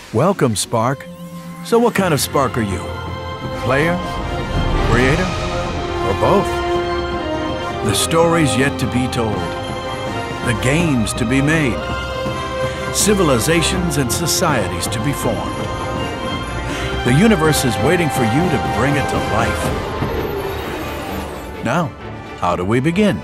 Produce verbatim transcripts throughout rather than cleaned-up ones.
Welcome, Spark. So what kind of Spark are you? Player? Creator? Or both? The stories yet to be told. The games to be made. Civilizations and societies to be formed. The universe is waiting for you to bring it to life. Now, how do we begin?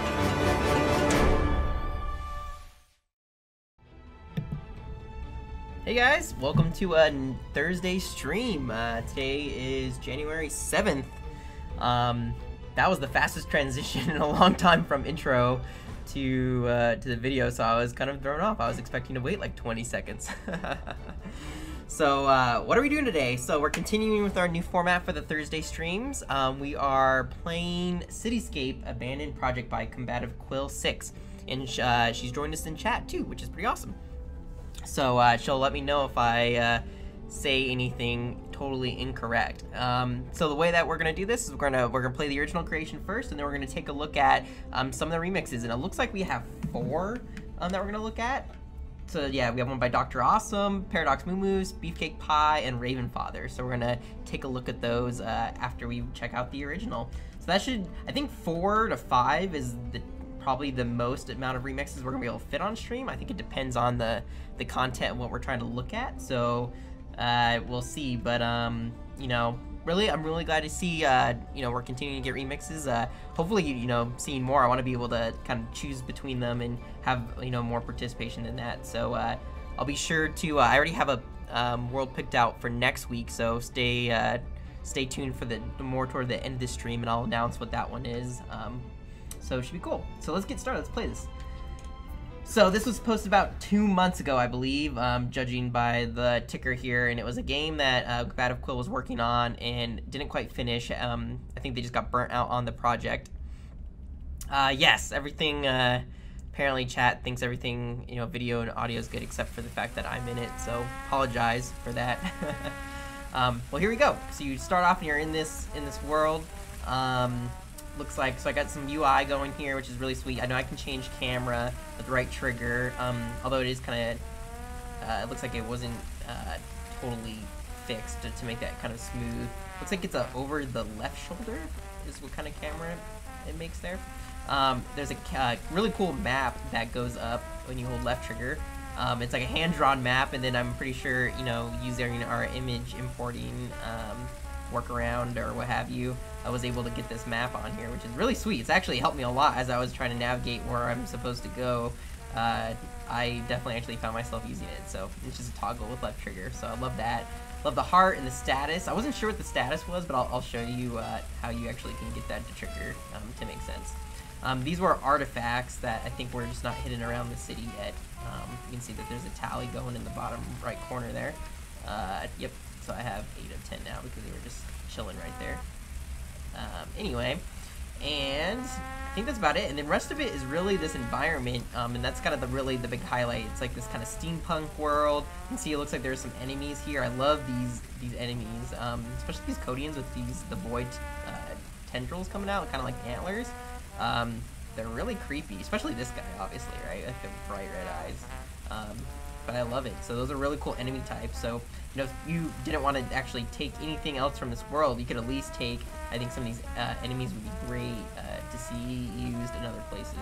Hey guys, welcome to a Thursday stream. Uh, today is January seventh. Um, that was the fastest transition in a long time from intro to uh, to the video, so I was kind of thrown off. I was expecting to wait like twenty seconds. So uh, what are we doing today? So we're continuing with our new format for the Thursday streams. Um, we are playing Cityscape Abandoned Project by Combative Quill six, and uh, she's joined us in chat too, which is pretty awesome. So uh, she'll let me know if I uh, say anything totally incorrect. Um, so the way that we're gonna do this is we're gonna we're gonna play the original creation first, and then we're gonna take a look at um, some of the remixes. And it looks like we have four um, that we're gonna look at. So yeah, we have one by Doctor Awesome, Paradox Moo-Moos, Beefcake Pie, and Ravenfather. So we're gonna take a look at those uh, after we check out the original. So that should, I think four to five is the probably the most amount of remixes we're gonna be able to fit on stream. I think it depends on the the content and what we're trying to look at. So uh, we'll see. But um, you know, really, I'm really glad to see uh, you know, we're continuing to get remixes. Uh, hopefully, you know, seeing more. I want to be able to kind of choose between them and have, you know, more participation in that. So uh, I'll be sure to. Uh, I already have a um, world picked out for next week. So stay uh, stay tuned for the, the more toward the end of the stream, and I'll announce what that one is. Um, so it should be cool. So let's get started. Let's play this. So this was posted about two months ago, I believe, um, judging by the ticker here, and it was a game that uh, Combative Quill was working on and didn't quite finish. Um, I think they just got burnt out on the project. Uh, yes, everything, uh, apparently chat thinks everything, you know, video and audio is good except for the fact that I'm in it, so apologize for that. um, well, here we go. So you start off and you're in this, in this world. Um, looks like, so I got some U I going here, which is really sweet. I know I can change camera with the right trigger, um, although it is kind of, uh, it looks like it wasn't uh, totally fixed to, to make that kind of smooth. Looks like it's a over the left shoulder is what kind of camera it makes there. Um, there's a uh, really cool map that goes up when you hold left trigger. Um, it's like a hand-drawn map, and then I'm pretty sure, you know, using our image importing um, workaround or what have you, I was able to get this map on here, which is really sweet. It's actually helped me a lot as I was trying to navigate where I'm supposed to go. Uh, I definitely actually found myself using it, so it's just a toggle with left trigger, so I love that. Love the heart and the status. I wasn't sure what the status was, but I'll, I'll show you uh, how you actually can get that to trigger um, to make sense. Um, these were artifacts that I think were just not hidden around the city yet. Um, you can see that there's a tally going in the bottom right corner there. Uh, yep, so I have eight of ten now because they were just chilling right there. Um, anyway, and I think that's about it. And the rest of it is really this environment, um, and that's kind of the really the big highlight. It's like this kind of steampunk world. You can see it looks like there's some enemies here. I love these these enemies, um, especially these Codians with these the void uh, tendrils coming out, kind of like antlers. Um, they're really creepy, especially this guy, obviously, right? Like the bright red eyes. Um, but I love it. So those are really cool enemy types. So, you know, if you didn't want to actually take anything else from this world, you could at least take, I think some of these uh, enemies would be great uh, to see used in other places.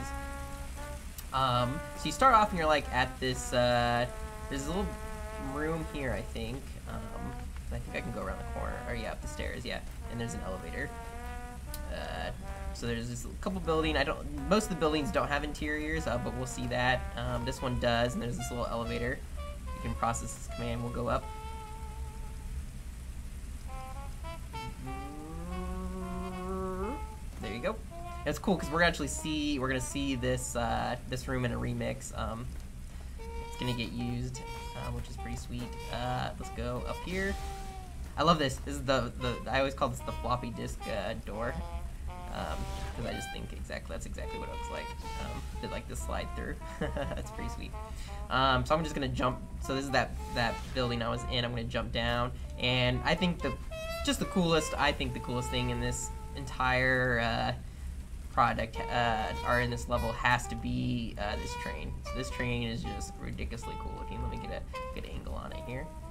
Um, so you start off and you're like at this, uh, there's a little room here, I think. Um, I think I can go around the corner, or yeah, up the stairs, yeah. And there's an elevator. Uh, so there's this couple building. I don't. Most of the buildings don't have interiors, uh, but we'll see that. Um, this one does, and there's this little elevator. You can process this command. We'll go up. There you go. It's cool because we're gonna actually see. We're gonna see this uh, this room in a remix. Um, it's gonna get used, uh, which is pretty sweet. Uh, let's go up here. I love this. This is the the. I always call this the floppy disk uh, door. Because um, I just think exactly that's exactly what it looks like. Um, did like this slide through. That's pretty sweet. Um, so I'm just gonna jump. So this is that that building I was in. I'm gonna jump down, and I think the just the coolest. I think the coolest thing in this entire uh, product uh, or in this level has to be uh, this train. So this train is just ridiculously cool looking. Let me get a good angle on it here.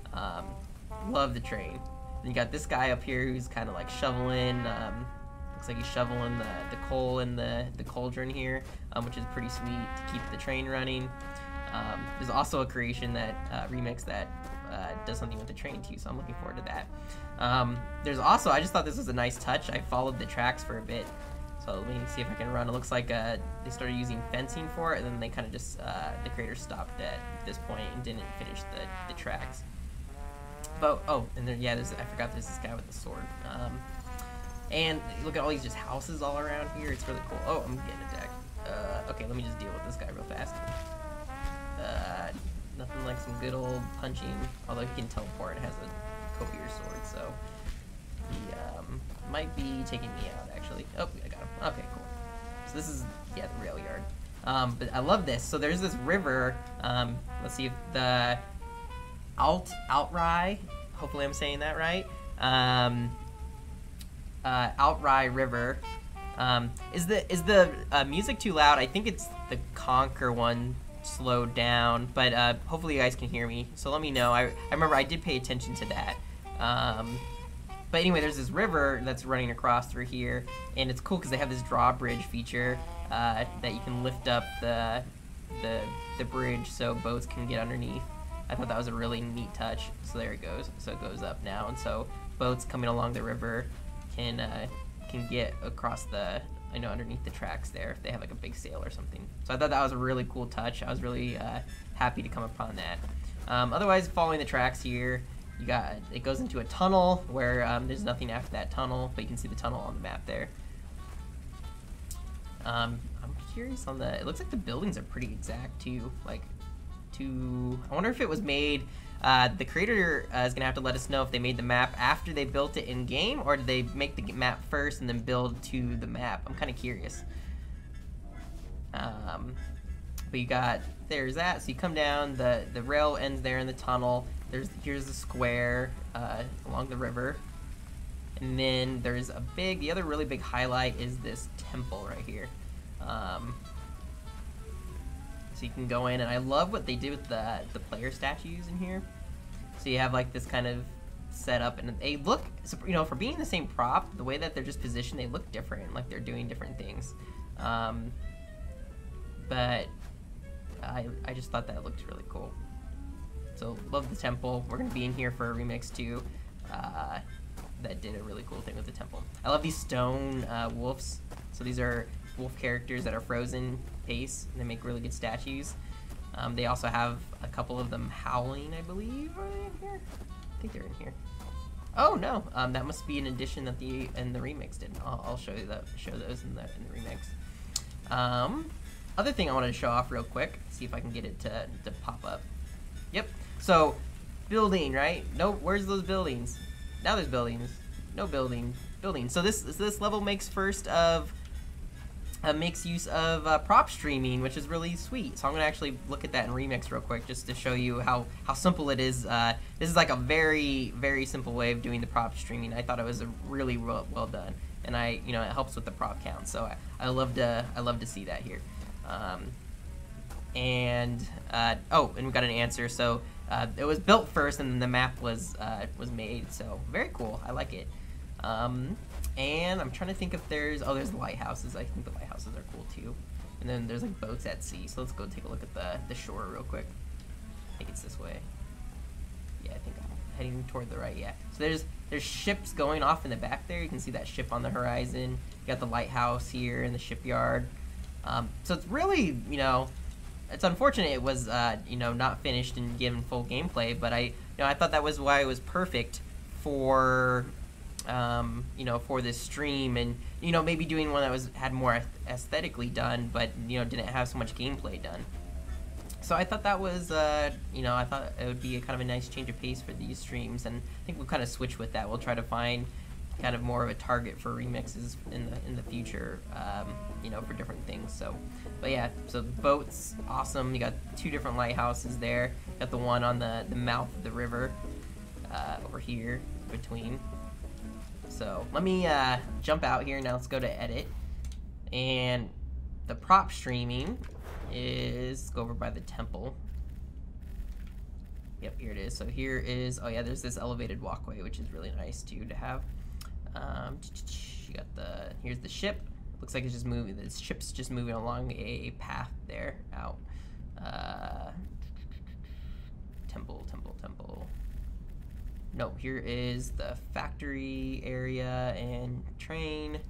Um, love the train. And you got this guy up here who's kind of like shoveling. Um, looks like he's shoveling the, the coal in the, the cauldron here, um, which is pretty sweet to keep the train running. Um, there's also a creation that uh, remix that uh, does something with the train too, so I'm looking forward to that. Um, there's also, I just thought this was a nice touch. I followed the tracks for a bit, so let me see if I can run. It looks like uh, they started using fencing for it, and then they kind of just, uh, the creator stopped at this point and didn't finish the, the tracks. But, oh, and then, yeah, there's, I forgot there's this guy with the sword. Um, and look at all these just houses all around here. It's really cool. Oh, I'm getting attacked. Uh, okay, let me just deal with this guy real fast. Uh, nothing like some good old punching, although he can teleport and has a copier sword, so he um, might be taking me out, actually. Oh, I got him. Okay, cool. So this is, yeah, the rail yard. Um, but I love this. So there's this river. Um, let's see if the Alt, Outrye, hopefully I'm saying that right. Um, uh, Outrye River. Um, is the, is the uh, music too loud? I think it's the Conquer one slowed down, but uh, hopefully you guys can hear me, so let me know. I, I remember I did pay attention to that. Um, but anyway, there's this river that's running across through here, and it's cool because they have this drawbridge feature uh, that you can lift up the, the, the bridge so boats can get underneath. I thought that was a really neat touch. So there it goes. So it goes up now, and so boats coming along the river can uh, can get across the, I know, underneath the tracks there if they have like a big sail or something. So I thought that was a really cool touch. I was really uh, happy to come upon that. Um, otherwise, following the tracks here, you got, it goes into a tunnel where um, there's nothing after that tunnel, but you can see the tunnel on the map there. Um, I'm curious on the, it looks like the buildings are pretty exact too. Like, to, I wonder if it was made, uh, the creator uh, is gonna have to let us know if they made the map after they built it in game, or did they make the map first and then build to the map? I'm kind of curious. Um, but you got, there's that. So you come down, the the rail ends there in the tunnel. There's here's the square uh, along the river, and then there's a big. The other really big highlight is this temple right here. Um, So you can go in, and I love what they did with the the player statues in here. So you have like this kind of setup, and they look, you know, for being the same prop, the way that they're just positioned, they look different, like they're doing different things. Um, but I I just thought that looked really cool. So love the temple. We're gonna be in here for a remix too. Uh, that did a really cool thing with the temple. I love these stone uh, wolves. So these are wolf characters that are frozen pace, and they make really good statues. Um, they also have a couple of them howling, I believe. Are they in here? I think they're in here. Oh no, um, that must be an addition that the in the remix did. I'll, I'll show you that. Show those in the in the remix. Um, other thing I wanted to show off real quick. See if I can get it to to pop up. Yep. So, building, right? No, where's those buildings? Now there's buildings. No building. Building. So this this level makes first of. Uh, makes use of uh, prop streaming, which is really sweet. So I'm gonna actually look at that in Remix real quick, just to show you how how simple it is. Uh, this is like a very very simple way of doing the prop streaming. I thought it was a really well, well done, and I you know it helps with the prop count. So I, I love to I love to see that here. Um, and uh, oh, and we got an answer. So uh, it was built first, and then the map was uh, was made. So very cool. I like it. Um, and I'm trying to think if there's, oh, there's lighthouses. I think the lighthouses are cool too. And then there's like boats at sea. So let's go take a look at the, the shore real quick. I think it's this way. Yeah, I think I'm heading toward the right, yeah. So there's there's ships going off in the back there. You can see that ship on the horizon. You got the lighthouse here in the shipyard. Um, so it's really, you know, it's unfortunate it was, uh, you know, not finished and given full gameplay, but I, you know, I thought that was why it was perfect for... Um, you know, for this stream, and you know, maybe doing one that was had more aesthetically done, but you know, didn't have so much gameplay done. So I thought that was, uh, you know, I thought it would be a kind of a nice change of pace for these streams, and I think we'll kind of switch with that. We'll try to find kind of more of a target for remixes in the in the future, um, you know, for different things. So, but yeah, so the boat's awesome. You got two different lighthouses there. Got the one on the the mouth of the river uh, over here between. So let me uh, jump out here. Now let's go to edit. And the prop streaming is, let's go over by the temple. Yep, here it is. So here is, oh yeah, there's this elevated walkway, which is really nice too to have. Um, you got the, here's the ship. Looks like it's just moving, the ship's just moving along a path there out. Uh, temple, temple, temple. No, here is the factory area and train.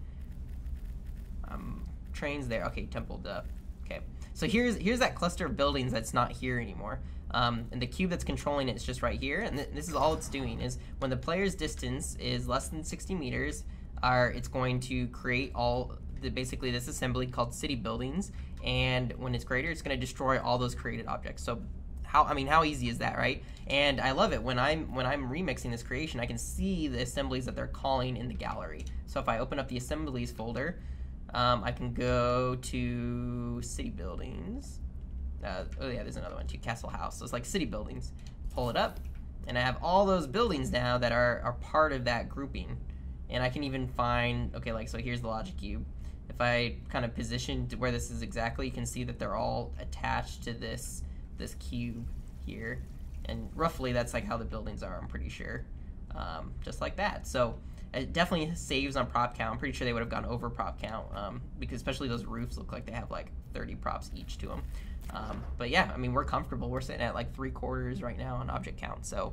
Um, train's there. Okay, temple, duh. Okay, so here's here's that cluster of buildings that's not here anymore. Um, and the cube that's controlling it is just right here. And th this is all it's doing is when the player's distance is less than sixty meters, are it's going to create all the basically this assembly called city buildings. And when it's greater, it's going to destroy all those created objects. So how I mean, how easy is that, right? And I love it when I'm when I'm remixing this creation, I can see the assemblies that they're calling in the gallery. So if I open up the assemblies folder, um, I can go to city buildings. Uh, oh yeah, there's another one too, castle house. So it's like city buildings. Pull it up, and I have all those buildings now that are are part of that grouping. And I can even find, okay, like so here's the logic cube. If I kind of position to where this is exactly, you can see that they're all attached to this this cube here, and roughly that's like how the buildings are, I'm pretty sure, um, just like that. So it definitely saves on prop count. I'm pretty sure they would have gone over prop count, um, because especially those roofs look like they have like thirty props each to them. Um, but yeah, I mean, we're comfortable. We're sitting at like three quarters right now on object count. So,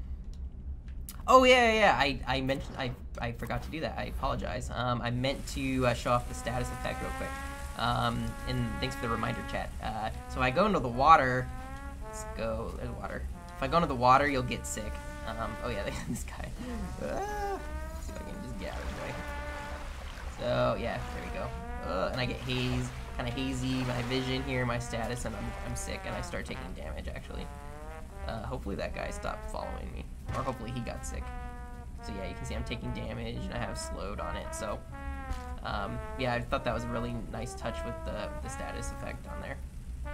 oh yeah, yeah, yeah. I I mentioned I I forgot to do that. I apologize. Um, I meant to uh, show off the status effect real quick. Um, and thanks for the reminder, chat. Uh, so I go into the water. Let's go. There's water. If I go into the water, you'll get sick. Um, oh yeah, this guy. Uh, see if I can just get out of the way. So yeah, there we go. Uh, and I get haze, kind of hazy, my vision here, my status, and I'm I'm sick, and I start taking damage actually. Uh, hopefully that guy stopped following me, or hopefully he got sick. So yeah, you can see I'm taking damage, and I have slowed on it. So. Um, yeah, I thought that was a really nice touch with the, the status effect on there.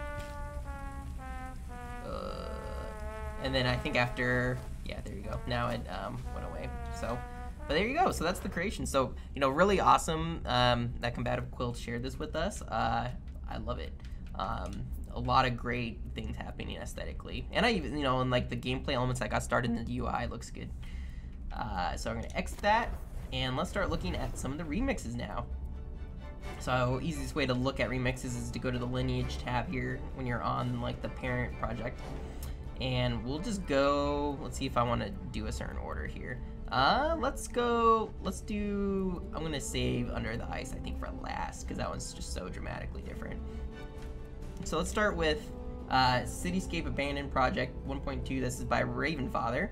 Uh, and then I think after, yeah, there you go. Now it um, went away. So, but there you go. So that's the creation. So, you know, really awesome um, that Combative Quilt shared this with us. Uh, I love it. Um, a lot of great things happening aesthetically. And I even, you know, and like the gameplay elements I got started in the U I looks good. Uh, so I'm going to X that. And let's start looking at some of the remixes now. So easiest way to look at remixes is to go to the lineage tab here when you're on like the parent project. And we'll just go, let's see if I want to do a certain order here. Uh, let's go, let's do, I'm going to save Under the Ice, I think, for last, because that one's just so dramatically different. So let's start with uh, Cityscape Abandoned Project one point two. This is by Ravenfather.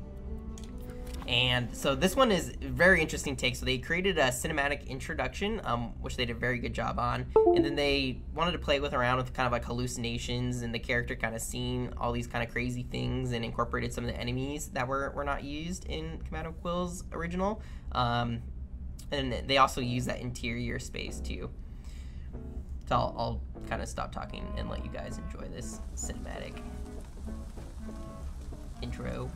And so this one is a very interesting take. So they created a cinematic introduction, um, which they did a very good job on. And then they wanted to play with around with kind of like hallucinations and the character kind of seeing all these kind of crazy things, and incorporated some of the enemies that were, were not used in Combative Quill's original. Um, and they also use that interior space too. So I'll, I'll kind of stop talking and let you guys enjoy this cinematic intro.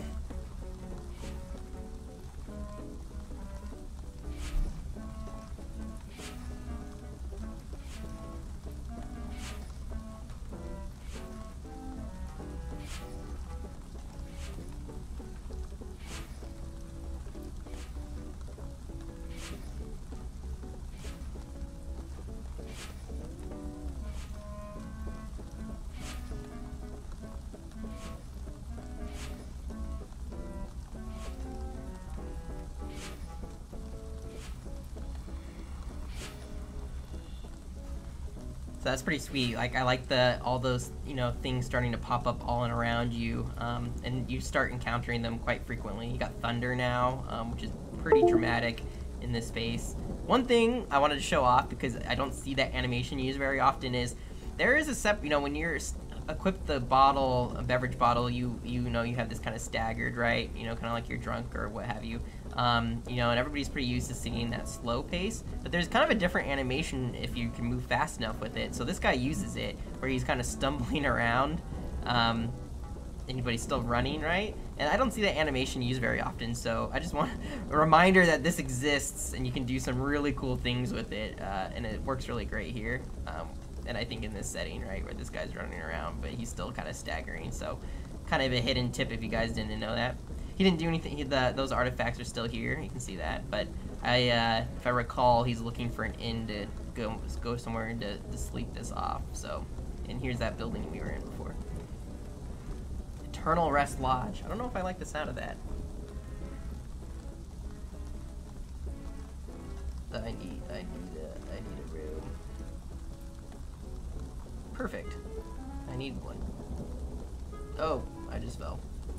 So that's pretty sweet. Like, I like the all those, you know, things starting to pop up all and around you, um, and you start encountering them quite frequently. You got thunder now, um, which is pretty dramatic in this space. One thing I wanted to show off, because I don't see that animation used very often, is there is a sep. You know, when you're equip the bottle, a beverage bottle, you you know you have this kind of staggered, right? You know, kind of like you're drunk or what have you. Um, you know, and everybody's pretty used to seeing that slow pace, but there's kind of a different animation if you can move fast enough with it. So this guy uses it where he's kind of stumbling around, um, and but he's still running, right? And I don't see that animation used very often, so I just want a reminder that this exists and you can do some really cool things with it, uh, and it works really great here. Um, and I think in this setting, right, where this guy's running around, but he's still kind of staggering, so kind of a hidden tip if you guys didn't know that. He didn't do anything. He, the, those artifacts are still here. You can see that. But I, uh, if I recall, he's looking for an inn to go go somewhere to, to sleep this off. So, and here's that building we were in before. Eternal Rest Lodge. I don't know if I like the sound of that. I need, I need a, I need a room. Perfect. I need one. Oh, I just fell.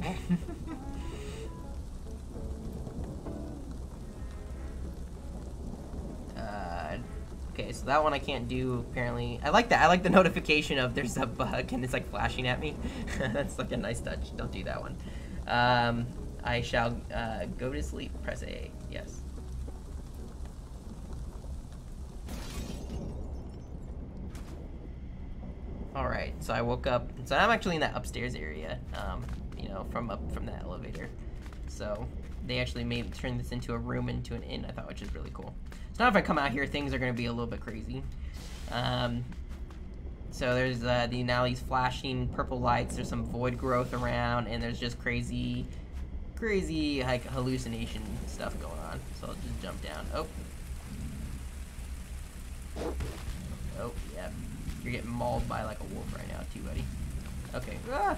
uh, okay, so that one I can't do, apparently. I like that. I like the notification of there's a bug and it's like flashing at me. That's like a nice touch. Don't do that one. Um, I shall uh, go to sleep. Press A. Yes. Alright, so I woke up, so I'm actually in that upstairs area, um, you know, from up from that elevator. So they actually made turn this into a room, into an inn, I thought, which is really cool. So now if I come out here, things are going to be a little bit crazy. Um, so there's uh, the now these flashing purple lights, there's some void growth around, and there's just crazy, crazy like hallucination stuff going on. So I'll just jump down. Oh. Oh, yeah. You're getting mauled by like a wolf right now too, buddy. Okay. Ah!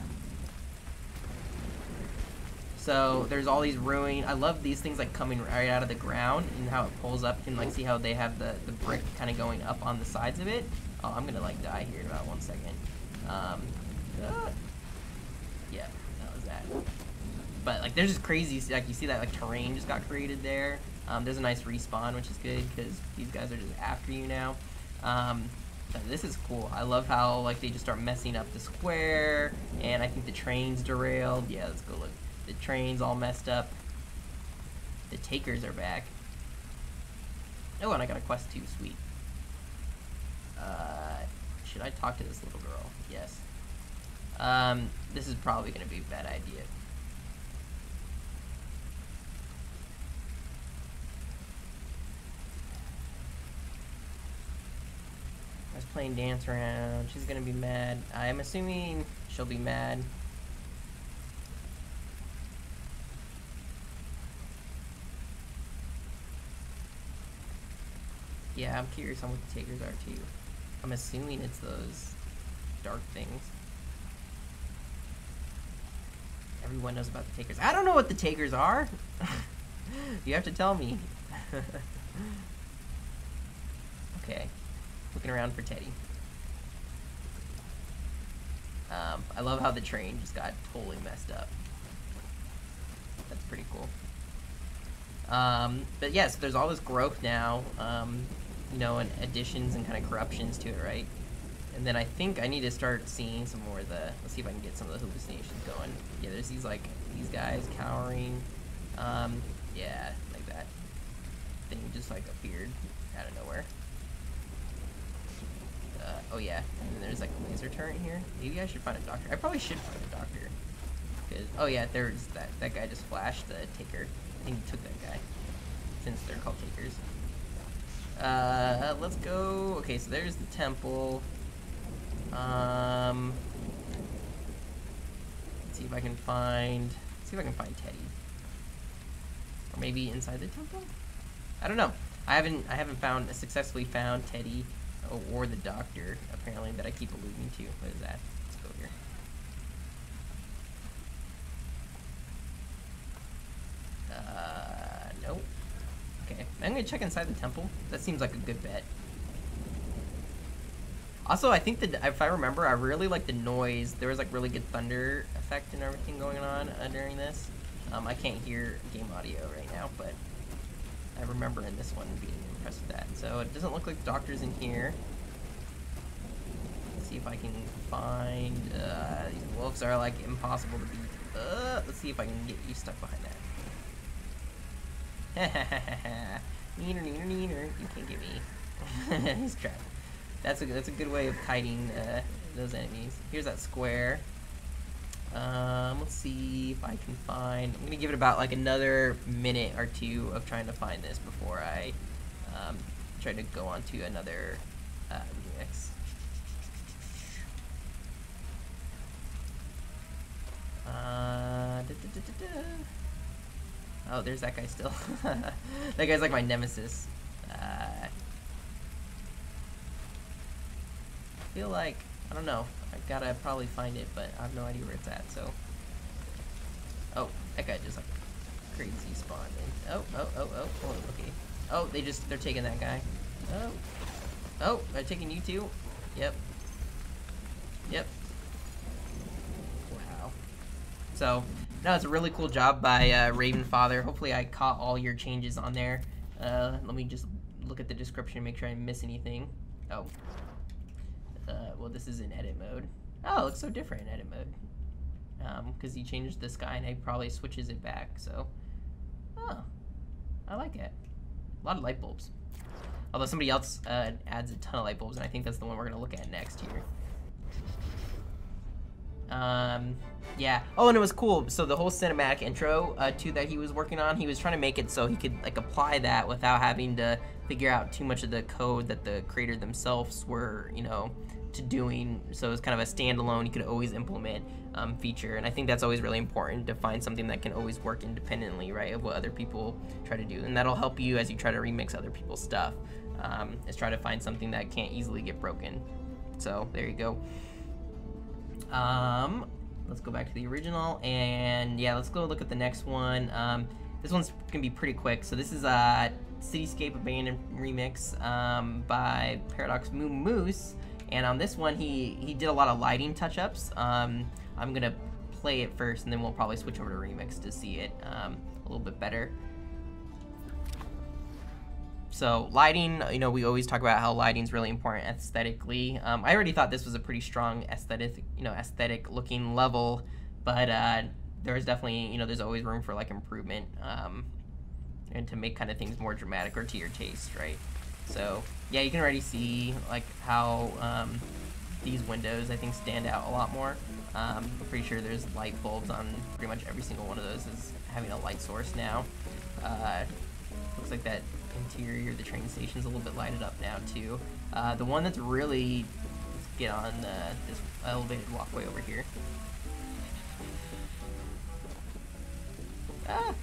So there's all these ruin. I love these things like coming right out of the ground and how it pulls up. You can like see how they have the, the brick kind of going up on the sides of it. Oh, I'm gonna like die here in about one second. Um, ah! Yeah, that was that. But like there's just crazy, like you see that like terrain just got created there. Um, there's a nice respawn, which is good because these guys are just after you now. Um, This is cool. I love how like they just start messing up the square, and I think the train's derailed. Yeah, let's go look. The train's all messed up. The takers are back. Oh, and I got a quest too. Sweet. Uh, should I talk to this little girl? Yes. Um, this is probably gonna be a bad idea. I was playing dance around. She's gonna be mad. I'm assuming she'll be mad. Yeah, I'm curious on what the takers are too. I'm assuming it's those dark things. Everyone knows about the takers. I don't know what the takers are. You have to tell me. Okay. Looking around for Teddy. Um, I love how the train just got totally messed up. That's pretty cool. Um, but yes, there's all this growth now, um, you know, and additions and kind of corruptions to it, right? And then I think I need to start seeing some more of the, let's see if I can get some of the hallucinations going. Yeah, there's these, like, these guys cowering. Um, yeah, like that thing just, like, appeared out of nowhere. Uh, oh yeah, and then there's like a laser turret here. Maybe I should find a doctor. I probably should find a doctor. Cause, oh yeah, there's that, that guy just flashed the taker. I think he took that guy, since they're called takers. Uh, let's go. Okay, so there's the temple. Um, let's see if I can find, let's see if I can find Teddy. Or maybe inside the temple? I don't know. I haven't, I haven't found, successfully found Teddy or the doctor, apparently, that I keep alluding to. What is that? Let's go here. Uh, nope. Okay, I'm gonna check inside the temple. That seems like a good bet. Also, I think that, if I remember, I really like the noise. There was like really good thunder effect and everything going on uh, during this. Um, I can't hear game audio right now, but I remember in this one being impressed with that. So it doesn't look like the doctor's in here. Let's see if I can find, uh, these wolves are like impossible to beat. Uh, let's see if I can get you stuck behind that. Neener, neener, neener. You can't get me. He's trapped. That's a, that's a good way of kiting uh, those enemies. Here's that square. Um, let's see if I can find, I'm gonna give it about like another minute or two of trying to find this before I um, try to go on to another uh, remix. Uh, da, da, da, da, da. Oh, there's that guy still. That guy's like my nemesis. Uh, I feel like, I don't know. I gotta probably find it, but I have no idea where it's at, so. Oh, that guy just like crazy spawned in. Oh, oh, oh, oh, oh, okay. Oh, they just, they're taking that guy. Oh. Oh, they're taking you too? Yep. Yep. Wow. So, no, it's a really cool job by uh, Ravenfather. Hopefully I caught all your changes on there. Uh, let me just look at the description and make sure I didn't miss anything. Oh. Uh, well, this is in edit mode. Oh, it looks so different in edit mode. Um, because he changed the sky and he probably switches it back, so. Oh. I like it. A lot of light bulbs. Although somebody else uh, adds a ton of light bulbs, and I think that's the one we're going to look at next here. Um, yeah. Oh, and it was cool. So the whole cinematic intro uh, too that he was working on, he was trying to make it so he could like apply that without having to figure out too much of the code that the creator themselves were, you know, to doing. So it was kind of a standalone, you could always implement um, feature. And I think that's always really important, to find something that can always work independently, right, of what other people try to do. And that'll help you as you try to remix other people's stuff. Um, is try to find something that can't easily get broken. So there you go. Um, let's go back to the original, and yeah, let's go look at the next one. Um, this one's gonna be pretty quick. So this is a Cityscape Abandoned remix um, by Paradox Moo Moose, and on this one he he did a lot of lighting touch-ups. Um, I'm gonna play it first, and then we'll probably switch over to remix to see it um, a little bit better. So lighting, you know, we always talk about how lighting's really important aesthetically. Um, I already thought this was a pretty strong aesthetic, you know, aesthetic looking level, but uh, there's definitely, you know, there's always room for like improvement um, and to make kind of things more dramatic or to your taste, right? So yeah, you can already see like how um, these windows I think stand out a lot more. Um, I'm pretty sure there's light bulbs on pretty much every single one of those is having a light source now. Uh, looks like that interior, the train station's a little bit lighted up now too. Uh, the one that's really, let's get on uh, this elevated walkway over here. Ah.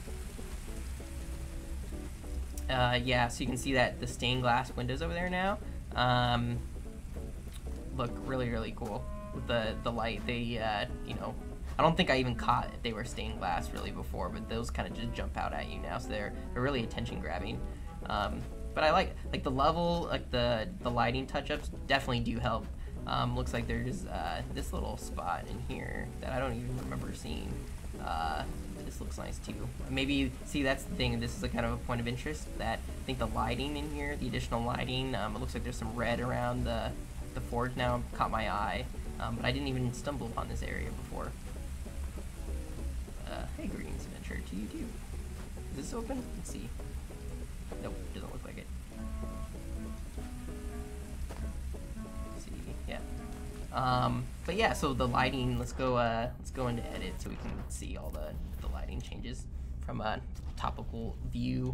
Uh, yeah, so you can see that the stained glass windows over there now um, look really, really cool with the the light. They, uh, you know, I don't think I even caught if they were stained glass really before, but those kind of just jump out at you now, so they're they're really attention grabbing. Um, but I like like the level, like the the lighting touch-ups definitely do help. Um, looks like there's uh, this little spot in here that I don't even remember seeing. Uh, this looks nice too. Maybe, see, that's the thing, this is a kind of a point of interest, that I think the lighting in here, the additional lighting, um, it looks like there's some red around the, the forge now, caught my eye, um, but I didn't even stumble upon this area before. Uh, hey Greens Adventure, to you too. Is this open? Let's see. Nope, doesn't look like it. Let's see, yeah. Um, but yeah, so the lighting, let's go uh, let's go into edit so we can see all the, the lighting changes from a topical view.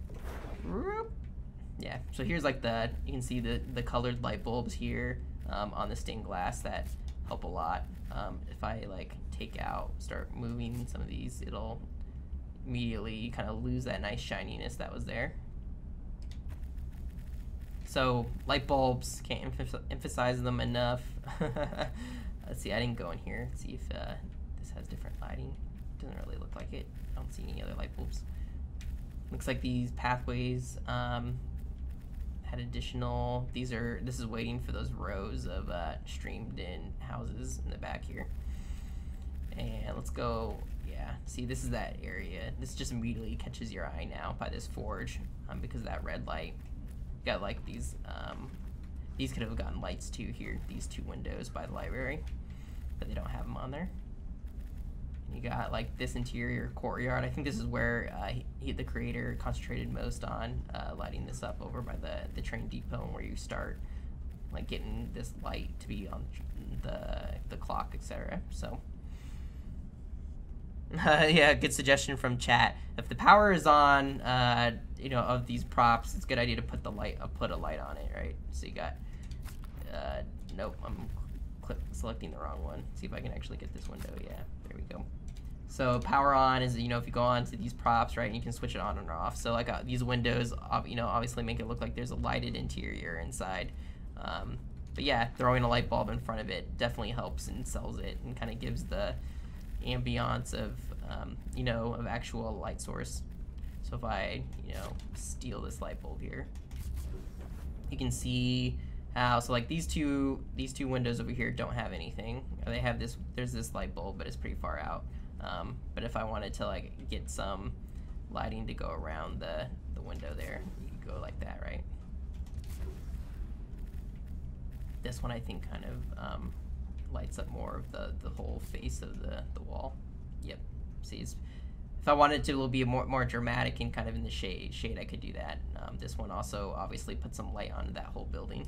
Yeah, so here's like the, you can see the, the colored light bulbs here um, on the stained glass that help a lot. Um, if I like take out, start moving some of these, it'll immediately kind of lose that nice shininess that was there. So light bulbs, can't emph emphasize them enough. Let's see, I didn't go in here. Let's see if uh, this has different lighting. Doesn't really look like it. I don't see any other light bulbs. Looks like these pathways um, had additional, these are, this is waiting for those rows of uh, streamed in houses in the back here. And let's go, yeah, see, this is that area. This just immediately catches your eye now by this forge um, because of that red light. Got like these, um, these could have gotten lights too here, these two windows by the library, but they don't have them on there. And you got like this interior courtyard. I think this is where uh, he, the creator concentrated most on uh, lighting this up over by the, the train depot, where you start like getting this light to be on the, the clock, et cetera. So. Uh, yeah, good suggestion from chat. If the power is on, uh, you know, of these props, it's a good idea to put the light, uh, put a light on it, right? So you got, uh, nope, I'm click, selecting the wrong one. See if I can actually get this window. Yeah, there we go. So power on is, you know, if you go on to these props, right, and you can switch it on and off. So like uh, these windows, you know, obviously make it look like there's a lighted interior inside. Um, but yeah, throwing a light bulb in front of it definitely helps and sells it and kind of gives the ambiance of, um, you know, of actual light source. So if I, you know, steal this light bulb here, you can see how, so like these two, these two windows over here don't have anything. They have this, there's this light bulb, but it's pretty far out. Um, but if I wanted to like get some lighting to go around the, the window there, you could go like that, right? This one I think kind of um, lights up more of the, the whole face of the, the wall. Yep, see, it's, if I wanted to be more, more dramatic and kind of in the shade, shade, I could do that. Um, this one also obviously put some light onto that whole building.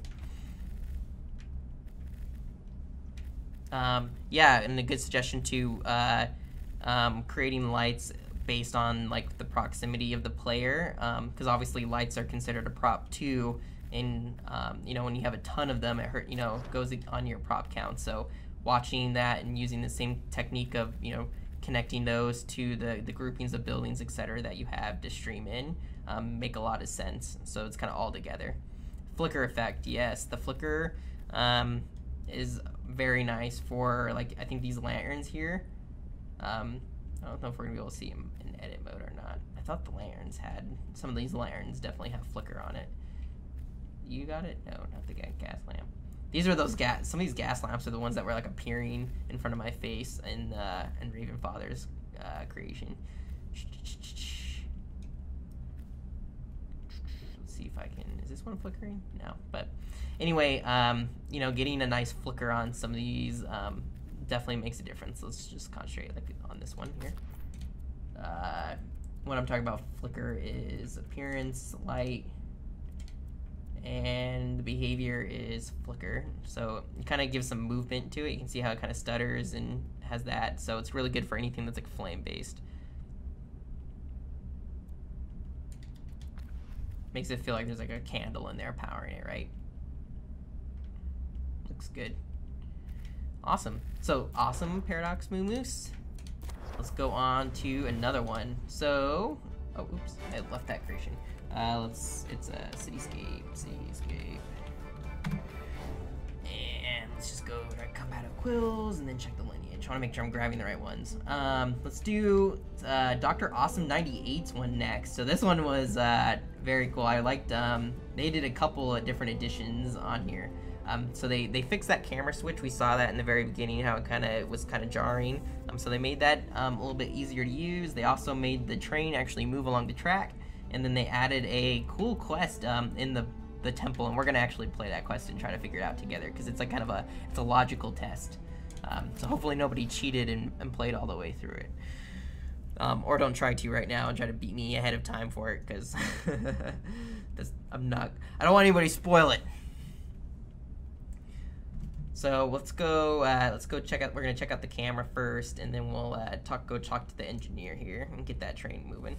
Um, yeah, and a good suggestion too, uh, um, creating lights based on like the proximity of the player, because um, obviously lights are considered a prop too, and um, you know, when you have a ton of them, it hurt, you know, goes on your prop count. So watching that and using the same technique of, you know, connecting those to the, the groupings of buildings, et cetera, that you have to stream in, um, make a lot of sense. So it's kind of all together. Flicker effect, yes, the flicker um, is very nice for, like, I think these lanterns here. Um, I don't know if we're gonna be able to see them in edit mode or not. I thought the lanterns had, some of these lanterns definitely have flicker on it. You got it? No, not the gas lamp. These are those gas, some of these gas lamps are the ones that were like appearing in front of my face in, uh, in Ravenfather's uh, creation. Let's see if I can, is this one flickering? No, but anyway, um, you know, getting a nice flicker on some of these um, definitely makes a difference. Let's just concentrate like on this one here. Uh, what I'm talking about flicker is appearance, light, and the behavior is flicker. So it kind of gives some movement to it. You can see how it kind of stutters and has that. So it's really good for anything that's like flame based. Makes it feel like there's like a candle in there powering it, right? Looks good. Awesome. So awesome, Paradox Moo Moose. Let's go on to another one. So, oh, oops, I left that creation. Uh, let's, it's a Cityscape, Cityscape. And let's just go to combative quills and then check the lineage. I want to make sure I'm grabbing the right ones. Um, let's do uh, Doctor Awesome ninety-eight's one next. So this one was uh, very cool. I liked, um, they did a couple of different editions on here. Um, so they, they fixed that camera switch. We saw that in the very beginning, how it kind of was kind of jarring. Um, so they made that um, a little bit easier to use. They also made the train actually move along the track. And then they added a cool quest um, in the, the temple. And we're going to actually play that quest and try to figure it out together. Because it's like kind of a, it's a logical test. Um, so hopefully nobody cheated and, and played all the way through it. Um, or don't try to right now and try to beat me ahead of time for it. Because I'm not, I don't want anybody to spoil it. So let's go. Uh, let's go check out. We're gonna check out the camera first, and then we'll uh, talk. Go talk to the engineer here and get that train moving.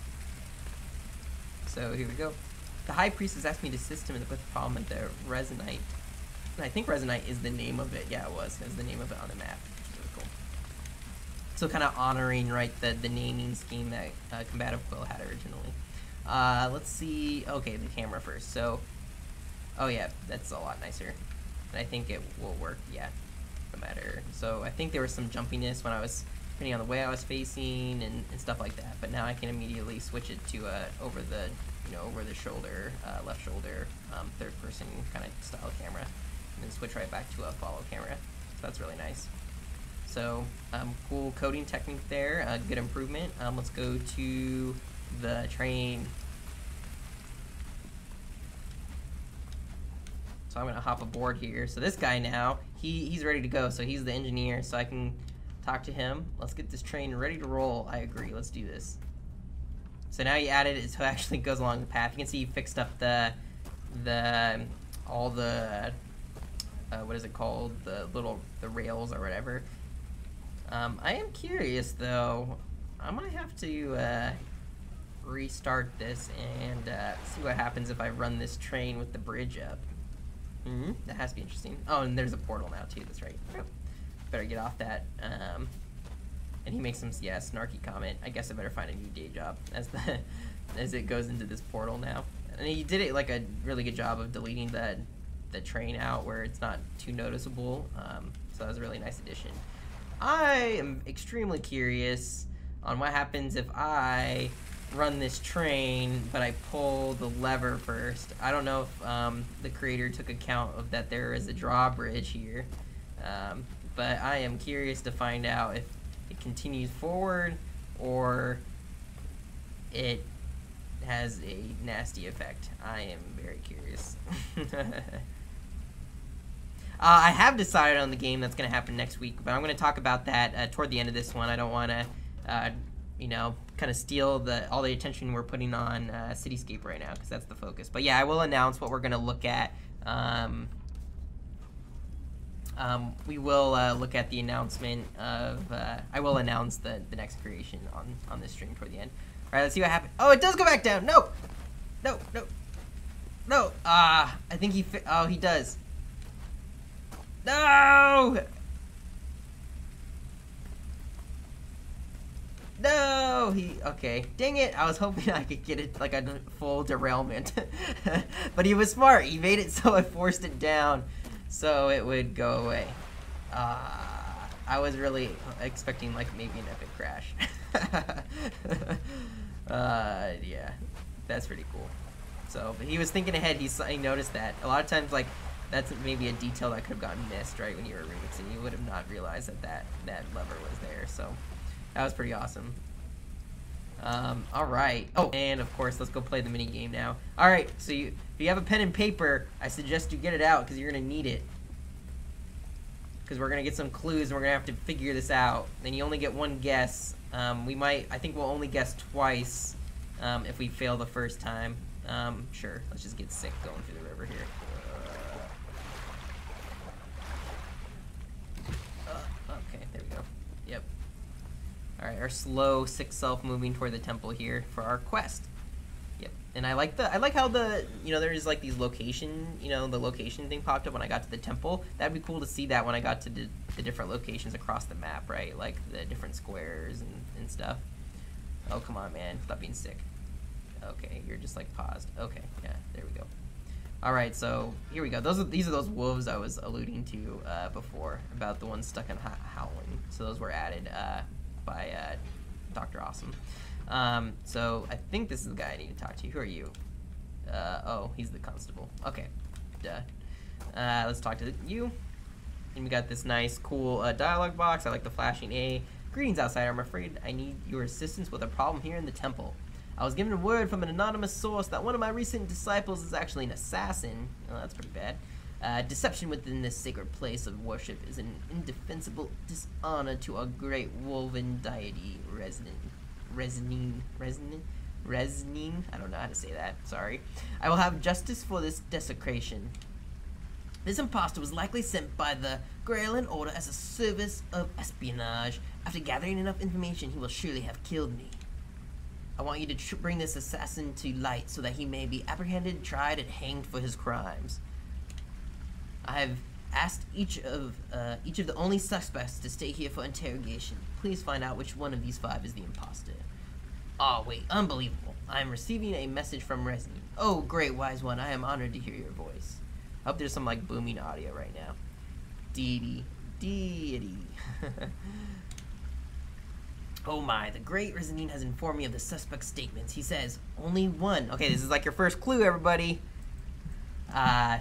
So here we go. The High Priest has asked me to assist him with the problem at the Resonite. And I think Resonite is the name of it. Yeah, it was. It was the name of it on the map. Which is really cool. So kind of honoring right the the naming scheme that uh, Combative Quill had originally. Uh, let's see. Okay, the camera first. So, oh yeah, that's a lot nicer. And I think it will work, yeah, no matter. So I think there was some jumpiness when I was, depending on the way I was facing and, and stuff like that. But now I can immediately switch it to uh, over the, you know, over the shoulder, uh, left shoulder, um, third person kind of style camera, and then switch right back to a follow camera. So that's really nice. So um, cool coding technique there, uh, good improvement. Um, let's go to the train. So I'm gonna hop aboard here. So this guy now, he, he's ready to go. So he's the engineer, so I can talk to him. Let's get this train ready to roll. I agree, let's do this. So now he added it so it actually goes along the path. You can see he fixed up the, the, all the, uh, what is it called? The little, the rails or whatever. Um, I am curious though. I might have to uh, restart this and uh, see what happens if I run this train with the bridge up. Mm-hmm. That has to be interesting. Oh, and there's a portal now too. That's right. Better get off that. Um, And he makes some, yeah, snarky comment. I guess I better find a new day job as the as it goes into this portal now. And he did it like a really good job of deleting the the train out where it's not too noticeable. Um, so that was a really nice addition. I am extremely curious on what happens if I run this train, but I pull the lever first. I don't know if um, the creator took account of that there is a drawbridge here. Um, but I am curious to find out if it continues forward or it has a nasty effect. I am very curious. Uh, I have decided on the game that's going to happen next week, but I'm going to talk about that uh, toward the end of this one. I don't want to, uh, you know, kind of steal the all the attention we're putting on uh, Cityscape right now, because that's the focus. But yeah, I will announce what we're going to look at. Um, um, we will uh, look at the announcement of, uh, I will announce the, the next creation on, on this stream toward the end. All right, let's see what happens. Oh, it does go back down. No, no, no, no. Ah, uh, I think he, fi oh, he does. No! No! He, okay. Dang it, I was hoping I could get it like a full derailment. But he was smart. He made it so I forced it down so it would go away. Uh, I was really expecting like maybe an epic crash. uh, yeah, that's pretty cool. So, but he was thinking ahead. He, he noticed that. A lot of times, like, that's maybe a detail that could have gotten missed, right, when you were remixing. You would have not realized that that, that lever was there, so that was pretty awesome. Um, alright. Oh, and of course, let's go play the mini game now. Alright, so you, if you have a pen and paper, I suggest you get it out, because you're going to need it. Because we're going to get some clues, and we're going to have to figure this out. Then you only get one guess. Um, we might, I think we'll only guess twice um, if we fail the first time. Um, sure, let's just get sick going through the river here. Alright, our slow, sick self moving toward the temple here for our quest. Yep. And I like the I like how the you know there's like these location, you know, the location thing popped up when I got to the temple. That'd be cool to see that when I got to the, the different locations across the map, right? Like the different squares and, and stuff. Oh, come on, man. Stop being sick. Okay, you're just like paused. Okay, yeah, there we go. Alright, so here we go. Those are these are those wolves I was alluding to uh, before about the ones stuck in Howling. So those were added uh by uh, Doctor Awesome. Um, so I think this is the guy I need to talk to. Who are you? Uh, oh, he's the constable. Okay, duh. Uh, let's talk to you. And we got this nice, cool uh, dialogue box. I like the flashing A. Greetings, outsider. I'm afraid I need your assistance with a problem here in the temple. I was given a word from an anonymous source that one of my recent disciples is actually an assassin. Oh, that's pretty bad. Uh, deception within this sacred place of worship is an indefensible dishonor to our great woven deity, Resnin. Resnin. Resnin? Resnin? I don't know how to say that. Sorry. I will have justice for this desecration. This impostor was likely sent by the Graylin Order as a service of espionage. After gathering enough information, he will surely have killed me. I want you to tr bring this assassin to light so that he may be apprehended, tried, and hanged for his crimes. I have asked each of uh, each of the only suspects to stay here for interrogation. Please find out which one of these five is the imposter. Oh, wait, unbelievable. I am receiving a message from Resni. Oh, great wise one, I am honored to hear your voice. I hope there's some, like, booming audio right now. Deity. Deity. Oh my, the great Resnin has informed me of the suspect's statements. He says, only one. Okay, this is like your first clue, everybody. Uh...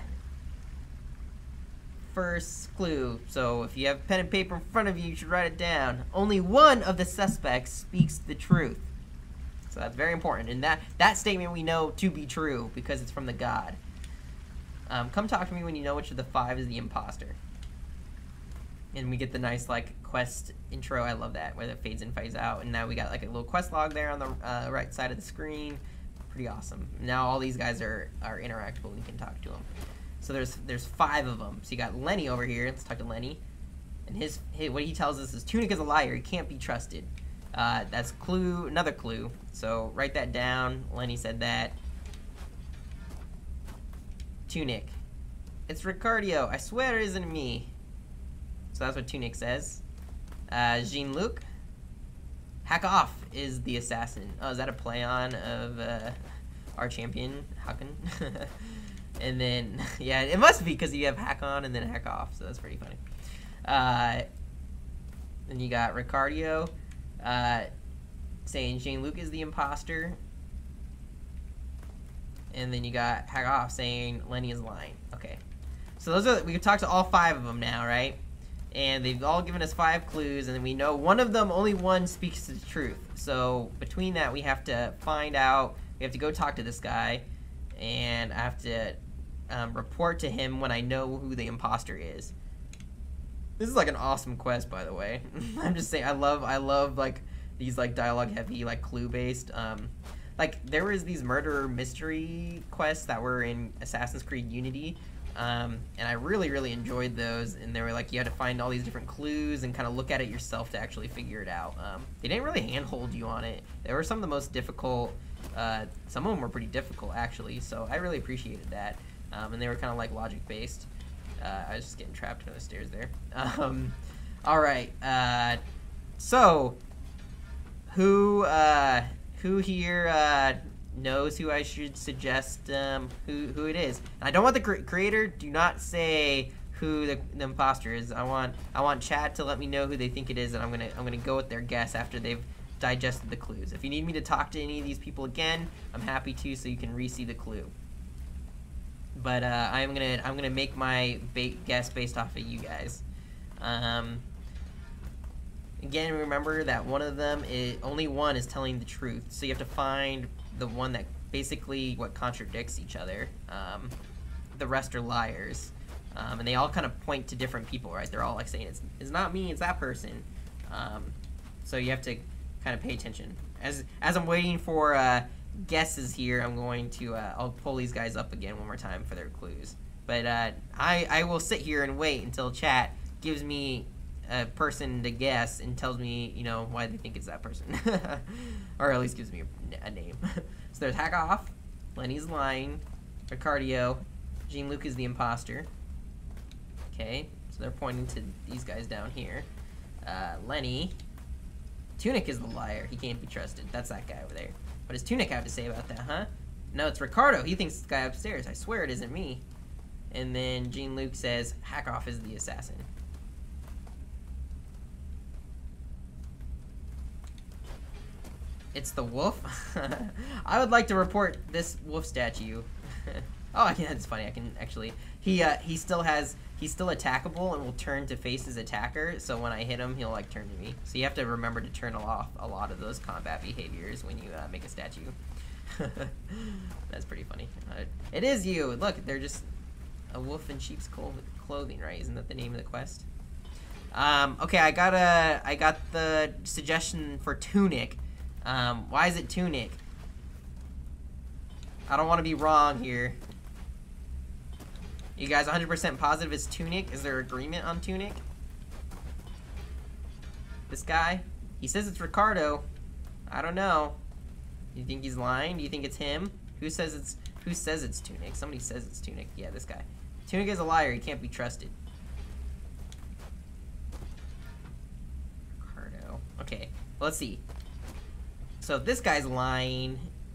First clue. So if you have pen and paper in front of you, you should write it down. Only one of the suspects speaks the truth. So that's very important. And that, that statement we know to be true because it's from the god. Um, come talk to me when you know which of the five is the imposter. And we get the nice like quest intro. I love that, where it fades in, fades out. And now we got like a little quest log there on the uh, right side of the screen. Pretty awesome. Now all these guys are, are interactable. We can talk to them. So there's there's five of them. So you got Lenny over here. Let's talk to Lenny. And his, his what he tells us is Tunic is a liar. He can't be trusted. Uh, that's clue, another clue. So write that down. Lenny said that. Tunic. It's Ricardio. I swear it isn't me. So that's what Tunic says. Uh, Jean-Luc. Hack Off is the assassin. Oh, is that a play on of uh, our champion, Hakan? And then, yeah, it must be because you have Hack On and then Hack Off, so that's pretty funny. Uh, then you got Ricardio uh, saying Jean-Luc is the imposter. And then you got Hack Off saying Lenny is lying. Okay. So those are, we can talk to all five of them now, right? And they've all given us five clues, and then we know one of them, only one speaks the truth. So between that, we have to find out, we have to go talk to this guy, and I have to um, report to him when I know who the imposter is. This is like an awesome quest, by the way. I'm just saying, I love, I love like these like dialogue heavy, like clue based. Um, like there was these murder mystery quests that were in Assassin's Creed Unity. Um, and I really, really enjoyed those, and they were like, you had to find all these different clues and kind of look at it yourself to actually figure it out. Um, they didn't really handhold you on it. They were some of the most difficult, uh, some of them were pretty difficult, actually, so I really appreciated that. Um, and they were kind of like logic-based. Uh, I was just getting trapped under the stairs there. Um, alright, uh, so, who, uh, who here, uh, knows who I should suggest um, who, who it is. And I don't want the cre creator, do not say who the, the imposter is. I want I want chat to let me know who they think it is, and I'm gonna I'm gonna go with their guess after they've digested the clues. If you need me to talk to any of these people again, I'm happy to, so you can re-see the clue. But uh, I'm gonna I'm gonna make my ba guess based off of you guys. Um, again, remember that one of them is only one is telling the truth, so you have to find the one that basically what contradicts each other. Um, the rest are liars, um, and they all kind of point to different people, right? They're all like saying it's it's not me, it's that person. Um, so you have to kind of pay attention. As as I'm waiting for uh, guesses here, I'm going to uh, I'll pull these guys up again one more time for their clues. But uh, I I will sit here and wait until chat gives me a person to guess and tells me, you know, why they think it's that person. Or at least gives me a, a name. So there's Hack Off, Lenny's lying, Ricardio, Jean-Luc is the imposter. Okay, so they're pointing to these guys down here. Uh, Lenny, Tunic is the liar, he can't be trusted. That's that guy over there. What does Tunic have to say about that, huh? No, it's Ricardo, he thinks it's the guy upstairs. I swear it isn't me. And then Jean-Luc says Hack Off is the assassin. It's the wolf. I would like to report this wolf statue. Oh, yeah, that's funny. I can actually. He uh, he still has. He's still attackable and will turn to face his attacker. So when I hit him, he'll like turn to me. So you have to remember to turn off a lot of those combat behaviors when you uh, make a statue. That's pretty funny. Uh, it is you. Look, they're just a wolf in sheep's clothing, right? Isn't that the name of the quest? Um, okay, I got a. I got the suggestion for Tunic. Um, why is it Tunic? I don't want to be wrong here. You guys one hundred percent positive it's Tunic? Is there agreement on Tunic? This guy? He says it's Ricardo. I don't know. Do you think he's lying? Do you think it's him? Who says it's who says it's Tunic? Somebody says it's Tunic. Yeah, this guy. Tunic is a liar. He can't be trusted. Ricardo. Okay, let's see. So if this guy's lying,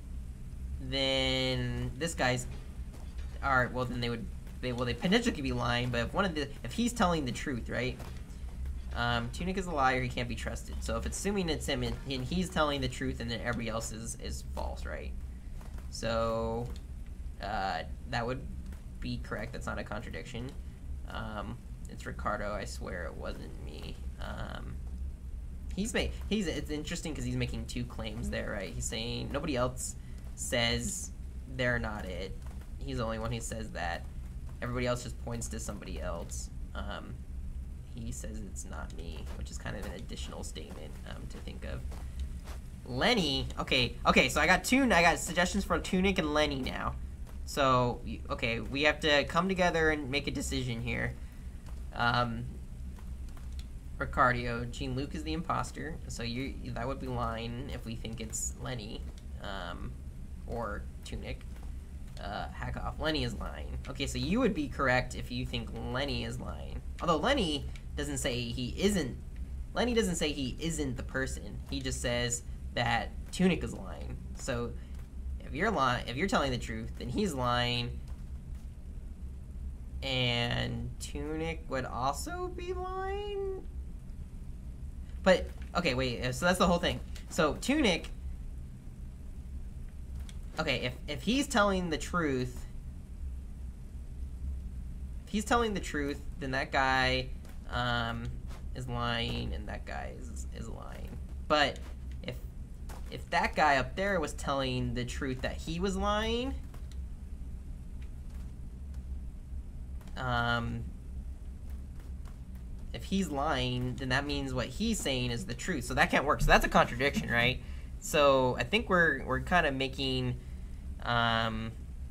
then this guy's, all right, well then they would, they, well they potentially could be lying, but if one of the, if he's telling the truth, right? Um, Tunic is a liar, he can't be trusted. So if it's assuming it's him and, and he's telling the truth and then everybody else is, is false, right? So, uh, that would be correct, that's not a contradiction. Um, it's Ricardo, I swear it wasn't me. Um, He's made, he's, it's interesting because he's making two claims there, right? He's saying nobody else says they're not it. He's the only one who says that. Everybody else just points to somebody else. Um, he says it's not me, which is kind of an additional statement um, to think of. Lenny, okay, okay, so I got two, I got suggestions for Tunic and Lenny now. So, okay, we have to come together and make a decision here. Um... Ricardio, Jean-Luc is the imposter, so you that would be lying if we think it's Lenny, um, or Tunic. Uh, Hack Off, Lenny is lying. Okay, so you would be correct if you think Lenny is lying. Although Lenny doesn't say he isn't Lenny doesn't say he isn't the person. He just says that Tunic is lying. So if you're lying, if you're telling the truth, then he's lying, and Tunic would also be lying. But okay, wait. So that's the whole thing. So Tunic. Okay, if if he's telling the truth, if he's telling the truth, then that guy um, is lying, and that guy is is lying. But if if that guy up there was telling the truth that he was lying, um, if he's lying, then that means what he's saying is the truth. So that can't work. So that's a contradiction, right? So I think we're we're kind of making, um,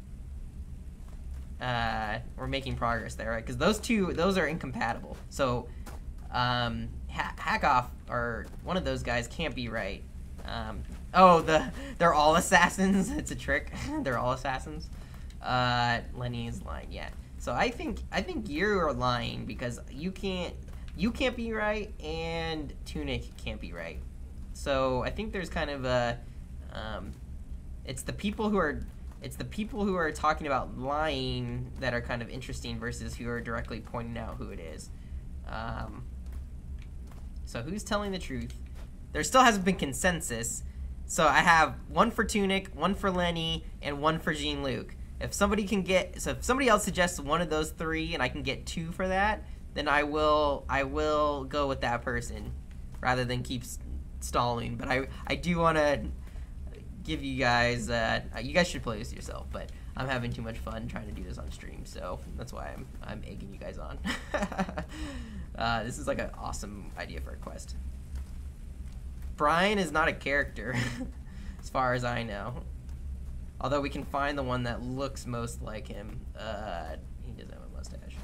uh, we're making progress there, right? Because those two, those are incompatible. So, um, ha Hackoff or one of those guys can't be right. Um, oh, the they're all assassins. It's a trick. They're all assassins. Uh, Lenny is lying. Yeah. So I think I think you're lying because you can't you can't be right and Tunic can't be right. So I think there's kind of a, um, it's the people who are, it's the people who are talking about lying that are kind of interesting versus who are directly pointing out who it is. Um, so who's telling the truth? There still hasn't been consensus. So I have one for Tunic, one for Lenny, and one for Jean-Luc. If somebody can get, so if somebody else suggests one of those three and I can get two for that, then I will, I will go with that person rather than keep stalling. But I I do want to give you guys uh you guys should play this yourself, but I'm having too much fun trying to do this on stream, so that's why I'm I'm egging you guys on. uh, this is like an awesome idea for a quest. Brian is not a character as far as I know, although we can find the one that looks most like him. Uh, he doesn't have a mustache.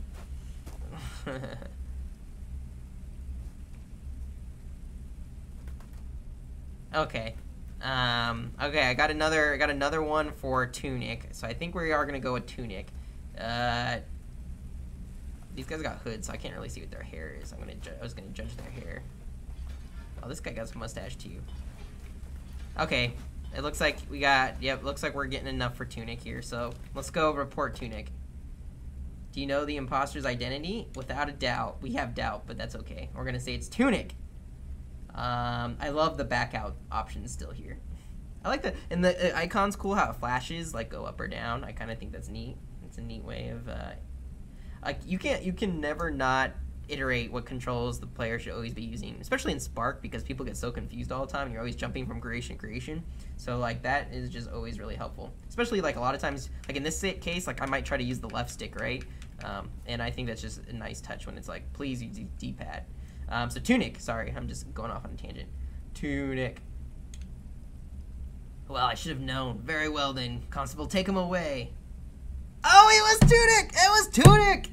Okay. Um, okay, I got another I got another one for Tunic. So I think we are gonna go with Tunic. Uh, these guys got hoods, so I can't really see what their hair is. I'm gonna ju I was gonna judge their hair. Oh, this guy got a mustache too. Okay, it looks like we got. Yep, looks like we're getting enough for Tunic here. So let's go report Tunic. Do you know the imposter's identity? Without a doubt, we have doubt, but that's okay. We're gonna say it's Tunic. Um, I love the back out options still here. I like the, and the uh, icon's cool how it flashes, like go up or down. I kind of think that's neat. It's a neat way of, uh, like you can't, you can never not iterate what controls the player should always be using, especially in Spark because people get so confused all the time and you're always jumping from creation to creation. So like that is just always really helpful, especially like a lot of times, like in this case, like I might try to use the left stick, right? Um, and I think that's just a nice touch when it's like, please use D-pad. Um, so Tunic, sorry, I'm just going off on a tangent. Tunic. Well, I should have known. Very well then. Constable, take him away. Oh, it was Tunic! It was Tunic!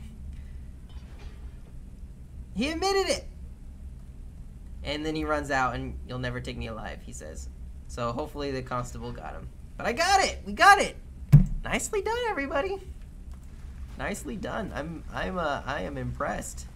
He admitted it! And then he runs out and you'll never take me alive, he says. So hopefully the constable got him. But I got it! We got it! Nicely done, everybody. Nicely done. I'm, I'm, uh, I am impressed.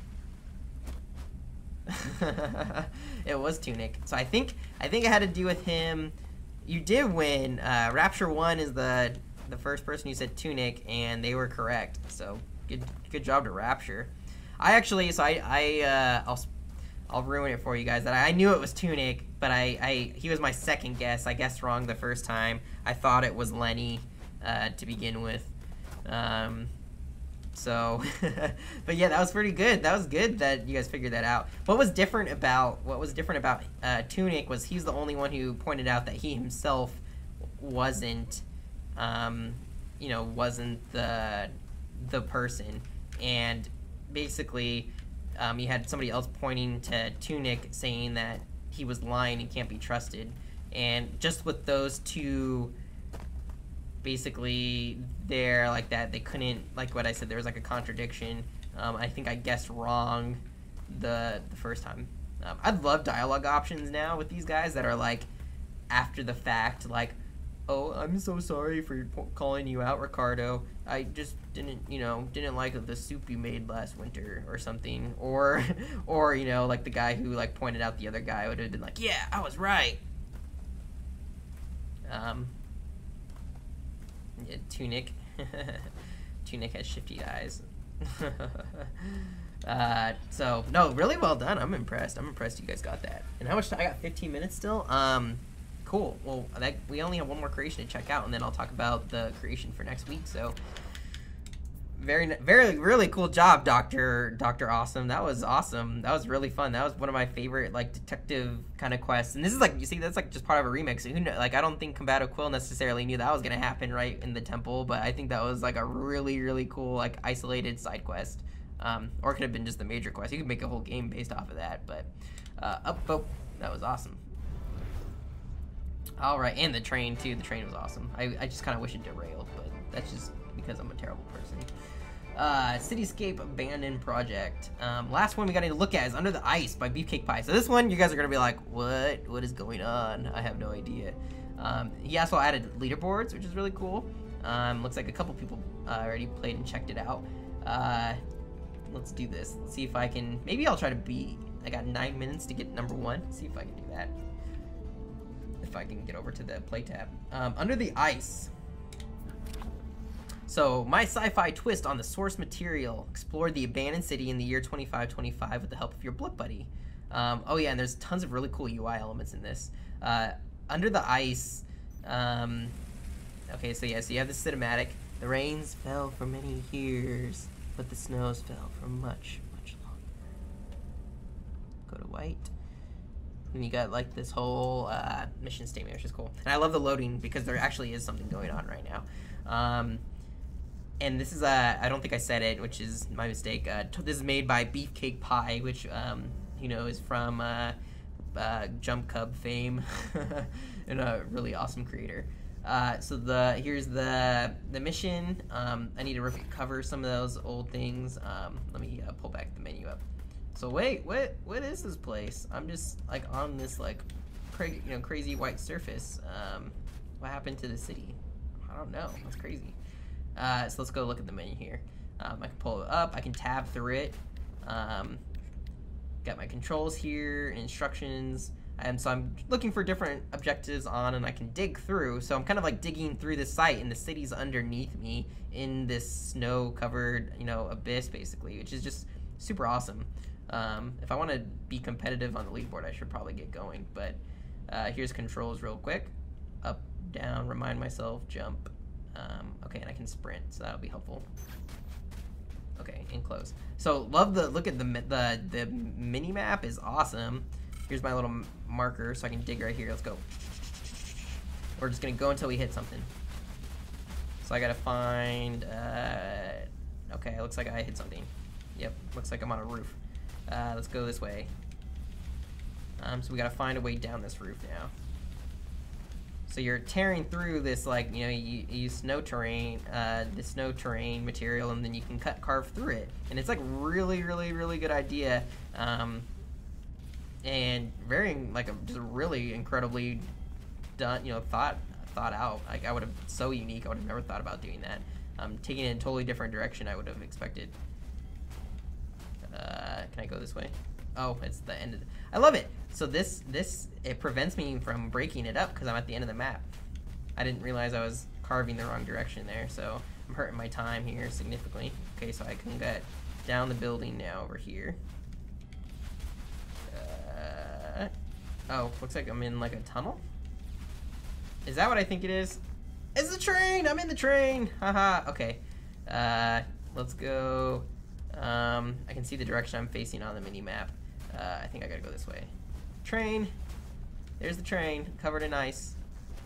It was Tunic. So I think I think it had to do with him. You did win. Uh, Rapture One is the the first person who said Tunic, and they were correct. So good good job to Rapture. I actually so I I uh, I'll I'll ruin it for you guys. That I, I knew it was Tunic, but I I he was my second guess. I guessed wrong the first time. I thought it was Lenny uh, to begin with. Um, So, but yeah, that was pretty good. That was good that you guys figured that out. What was different about what was different about uh, Tunic was he's the only one who pointed out that he himself wasn't, um, you know, wasn't the the person, and basically, um, you had somebody else pointing to Tunic saying that he was lying and can't be trusted, and just with those two. Basically there like that they couldn't, like what I said, there was like a contradiction. um, I think I guessed wrong the the first time. um, I'd love dialogue options now with these guys that are like after the fact, like Oh, I'm so sorry for calling you out, Ricardo. I just didn't, you know, didn't like the soup you made last winter or something. Or, or you know, like the guy who like pointed out the other guy would have been like, yeah, I was right. Um, yeah, Tunic. Tunic has shifty eyes. uh, so, no, really well done. I'm impressed. I'm impressed you guys got that. And how much time? I got fifteen minutes still? Um... Cool. Well, that, we only have one more creation to check out, and then I'll talk about the creation for next week. So, very, very, really cool job, Doctor Doctor Awesome. That was awesome. That was really fun. That was one of my favorite like detective kind of quests. And this is like, you see, that's like just part of a remix. Who know, like I don't think Combative Quill necessarily knew that was gonna happen right in the temple, but I think that was like a really, really cool like isolated side quest. Um, or it could have been just the major quest. You could make a whole game based off of that. But uh, up, oh, that was awesome. All right, and the train too. The train was awesome. I, I just kind of wish it derailed, but that's just because I'm a terrible person. Uh, Cityscape Abandoned Project. Um, last one we got to look at is Under the Ice by Beefcake Pie. So this one, you guys are gonna be like, what? What is going on? I have no idea. Um, he also added leaderboards, which is really cool. Um, looks like a couple people uh, already played and checked it out. Uh, let's do this. Let's see if I can. Maybe I'll try to beat. I got nine minutes to get number one. Let's see if I can do that. If I can get over to the play tab. Um, Under the Ice. So, my sci-fi twist on the source material explored the abandoned city in the year twenty-five twenty-five with the help of your Blood Buddy. Um, oh yeah, and there's tons of really cool U I elements in this. Uh, Under the Ice. Um, okay, so yeah, so you have the cinematic. The rains fell for many years, but the snows fell for much, much longer. Go to white. And you got like this whole uh, mission statement, which is cool. And I love the loading because there actually is something going on right now. Um, and this is, uh, I don't think I said it, which is my mistake. Uh, this is made by Beefcake Pie, which, um, you know, is from uh, uh, Jump Cub fame and a really awesome creator. Uh, so the here's the the mission. Um, I need to recover some of those old things. Um, let me uh, pull back the menu up. So wait, what what is this place? I'm just like on this like crazy, you know, crazy white surface. Um, what happened to the city? I don't know. That's crazy. Uh, so let's go look at the menu here. Um, I can pull it up. I can tab through it. Um, got my controls here, instructions, and so I'm looking for different objectives on, and I can dig through. So I'm kind of like digging through the site, and the city's underneath me in this snow-covered, you know, abyss basically, which is just super awesome. Um, if I want to be competitive on the leaderboard, I should probably get going. But uh, here's controls real quick. Up, down, remind myself, jump. Um, okay, and I can sprint, so that'll be helpful. Okay, in close. So love the look at the the the mini map is awesome. Here's my little marker, so I can dig right here. Let's go. We're just gonna go until we hit something. So I gotta find. Uh, okay, it looks like I hit something. Yep, looks like I'm on a roof. Uh, let's go this way. Um, so we gotta find a way down this roof now. So you're tearing through this, like, you know, you, you use snow terrain, uh, the snow terrain material, and then you can cut, carve through it. And it's like really, really, really good idea. Um, and very, like, a, just really incredibly done, you know, thought, thought out. Like, I would have, so unique, I would have never thought about doing that. Um, taking it in a totally different direction I would have expected. Uh, can I go this way? Oh, it's the end of the, I love it. So this, this, it prevents me from breaking it up because I'm at the end of the map. I didn't realize I was carving the wrong direction there, so I'm hurting my time here significantly. Okay, so I can get down the building now over here. Uh, oh, looks like I'm in like a tunnel? Is that what I think it is? It's the train! I'm in the train! Haha, okay. Uh, let's go. Um, I can see the direction I'm facing on the mini-map. Uh, I think I gotta go this way. Train. There's the train, covered in ice.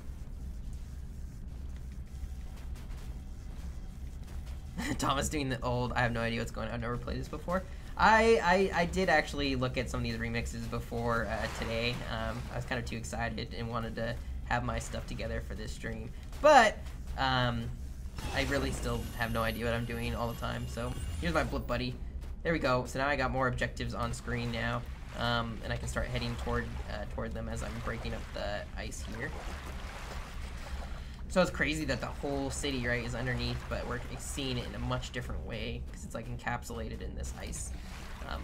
Thomas doing the old, I have no idea what's going on. I've never played this before. I, I, I did actually look at some of these remixes before uh, today. Um, I was kind of too excited and wanted to have my stuff together for this stream. But, um, I really still have no idea what I'm doing all the time. So, here's my Blip Buddy. There we go. So now I got more objectives on screen now. Um, and I can start heading toward uh, toward them as I'm breaking up the ice here. So it's crazy that the whole city, right, is underneath, but we're seeing it in a much different way because it's like encapsulated in this ice. Um,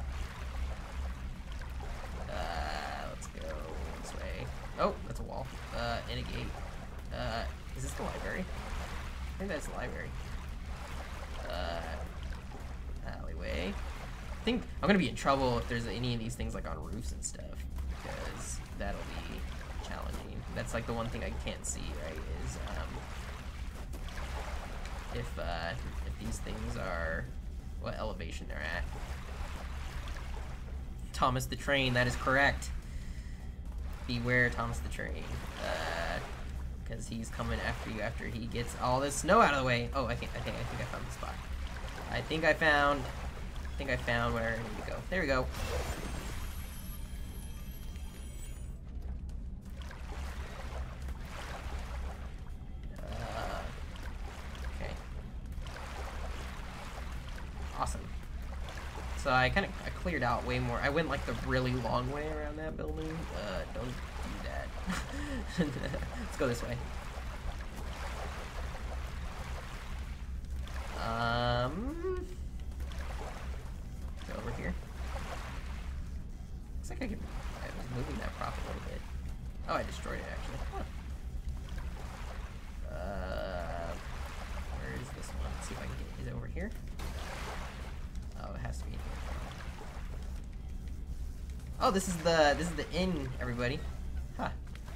uh, let's go this way. Oh, that's a wall. Uh, and a gate. Uh, is this the library? I think that's the library. Uh, alleyway. I think I'm gonna be in trouble if there's any of these things like on roofs and stuff, because that'll be challenging. That's like the one thing I can't see, right, is um, if, uh, if these things are, what elevation they're at. Thomas the Train, that is correct. Beware Thomas the Train, because uh, he's coming after you after he gets all this snow out of the way. Oh, I think I think I think I found the spot. I think I found, I think I found where I need to go. There we go. Uh, okay. Awesome. So I kind of I cleared out way more. I went like the really long way around that building. Uh, don't do that. Let's go this way. Um, go over here. Looks like I could. I was moving that prop a little bit. Oh, I destroyed it actually. Huh. Uh, where is this one? Let's see if I can get. Is it over here? Oh, it has to be in here. Oh, this is the this is the inn, everybody. Huh.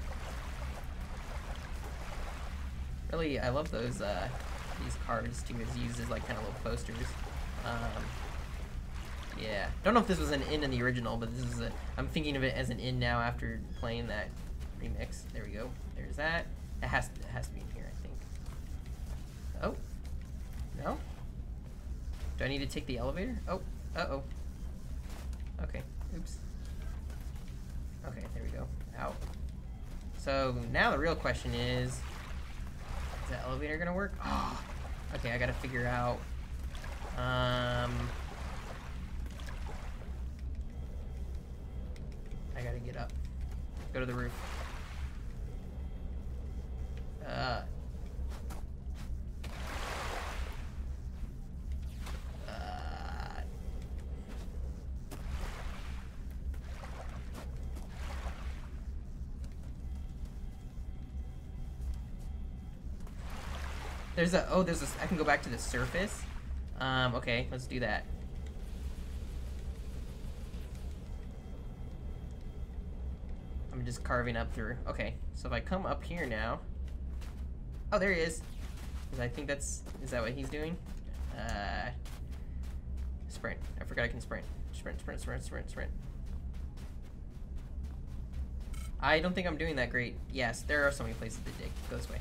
Really, I love those uh, these cards too. It's used as like kind of little posters. Um, yeah, don't know if this was an inn in the original, but this is a. I'm thinking of it as an inn now after playing that remix. There we go. There's that. It has to, it has to be in here, I think. Oh, no. Do I need to take the elevator? Oh, uh oh. Okay. Oops. Okay, there we go. Out. So now the real question is, is that elevator gonna work? Oh, okay, I gotta figure out. Um, I gotta get up. Go to the roof. Uh. There's a, oh, there's a, I can go back to the surface. Um, okay, let's do that. I'm just carving up through. Okay, so if I come up here now. Oh, there he is. I think that's, is that what he's doing? Uh, sprint. I forgot I can sprint. Sprint, sprint, sprint, sprint, sprint. I don't think I'm doing that great. Yes, there are so many places to dig. Go this way.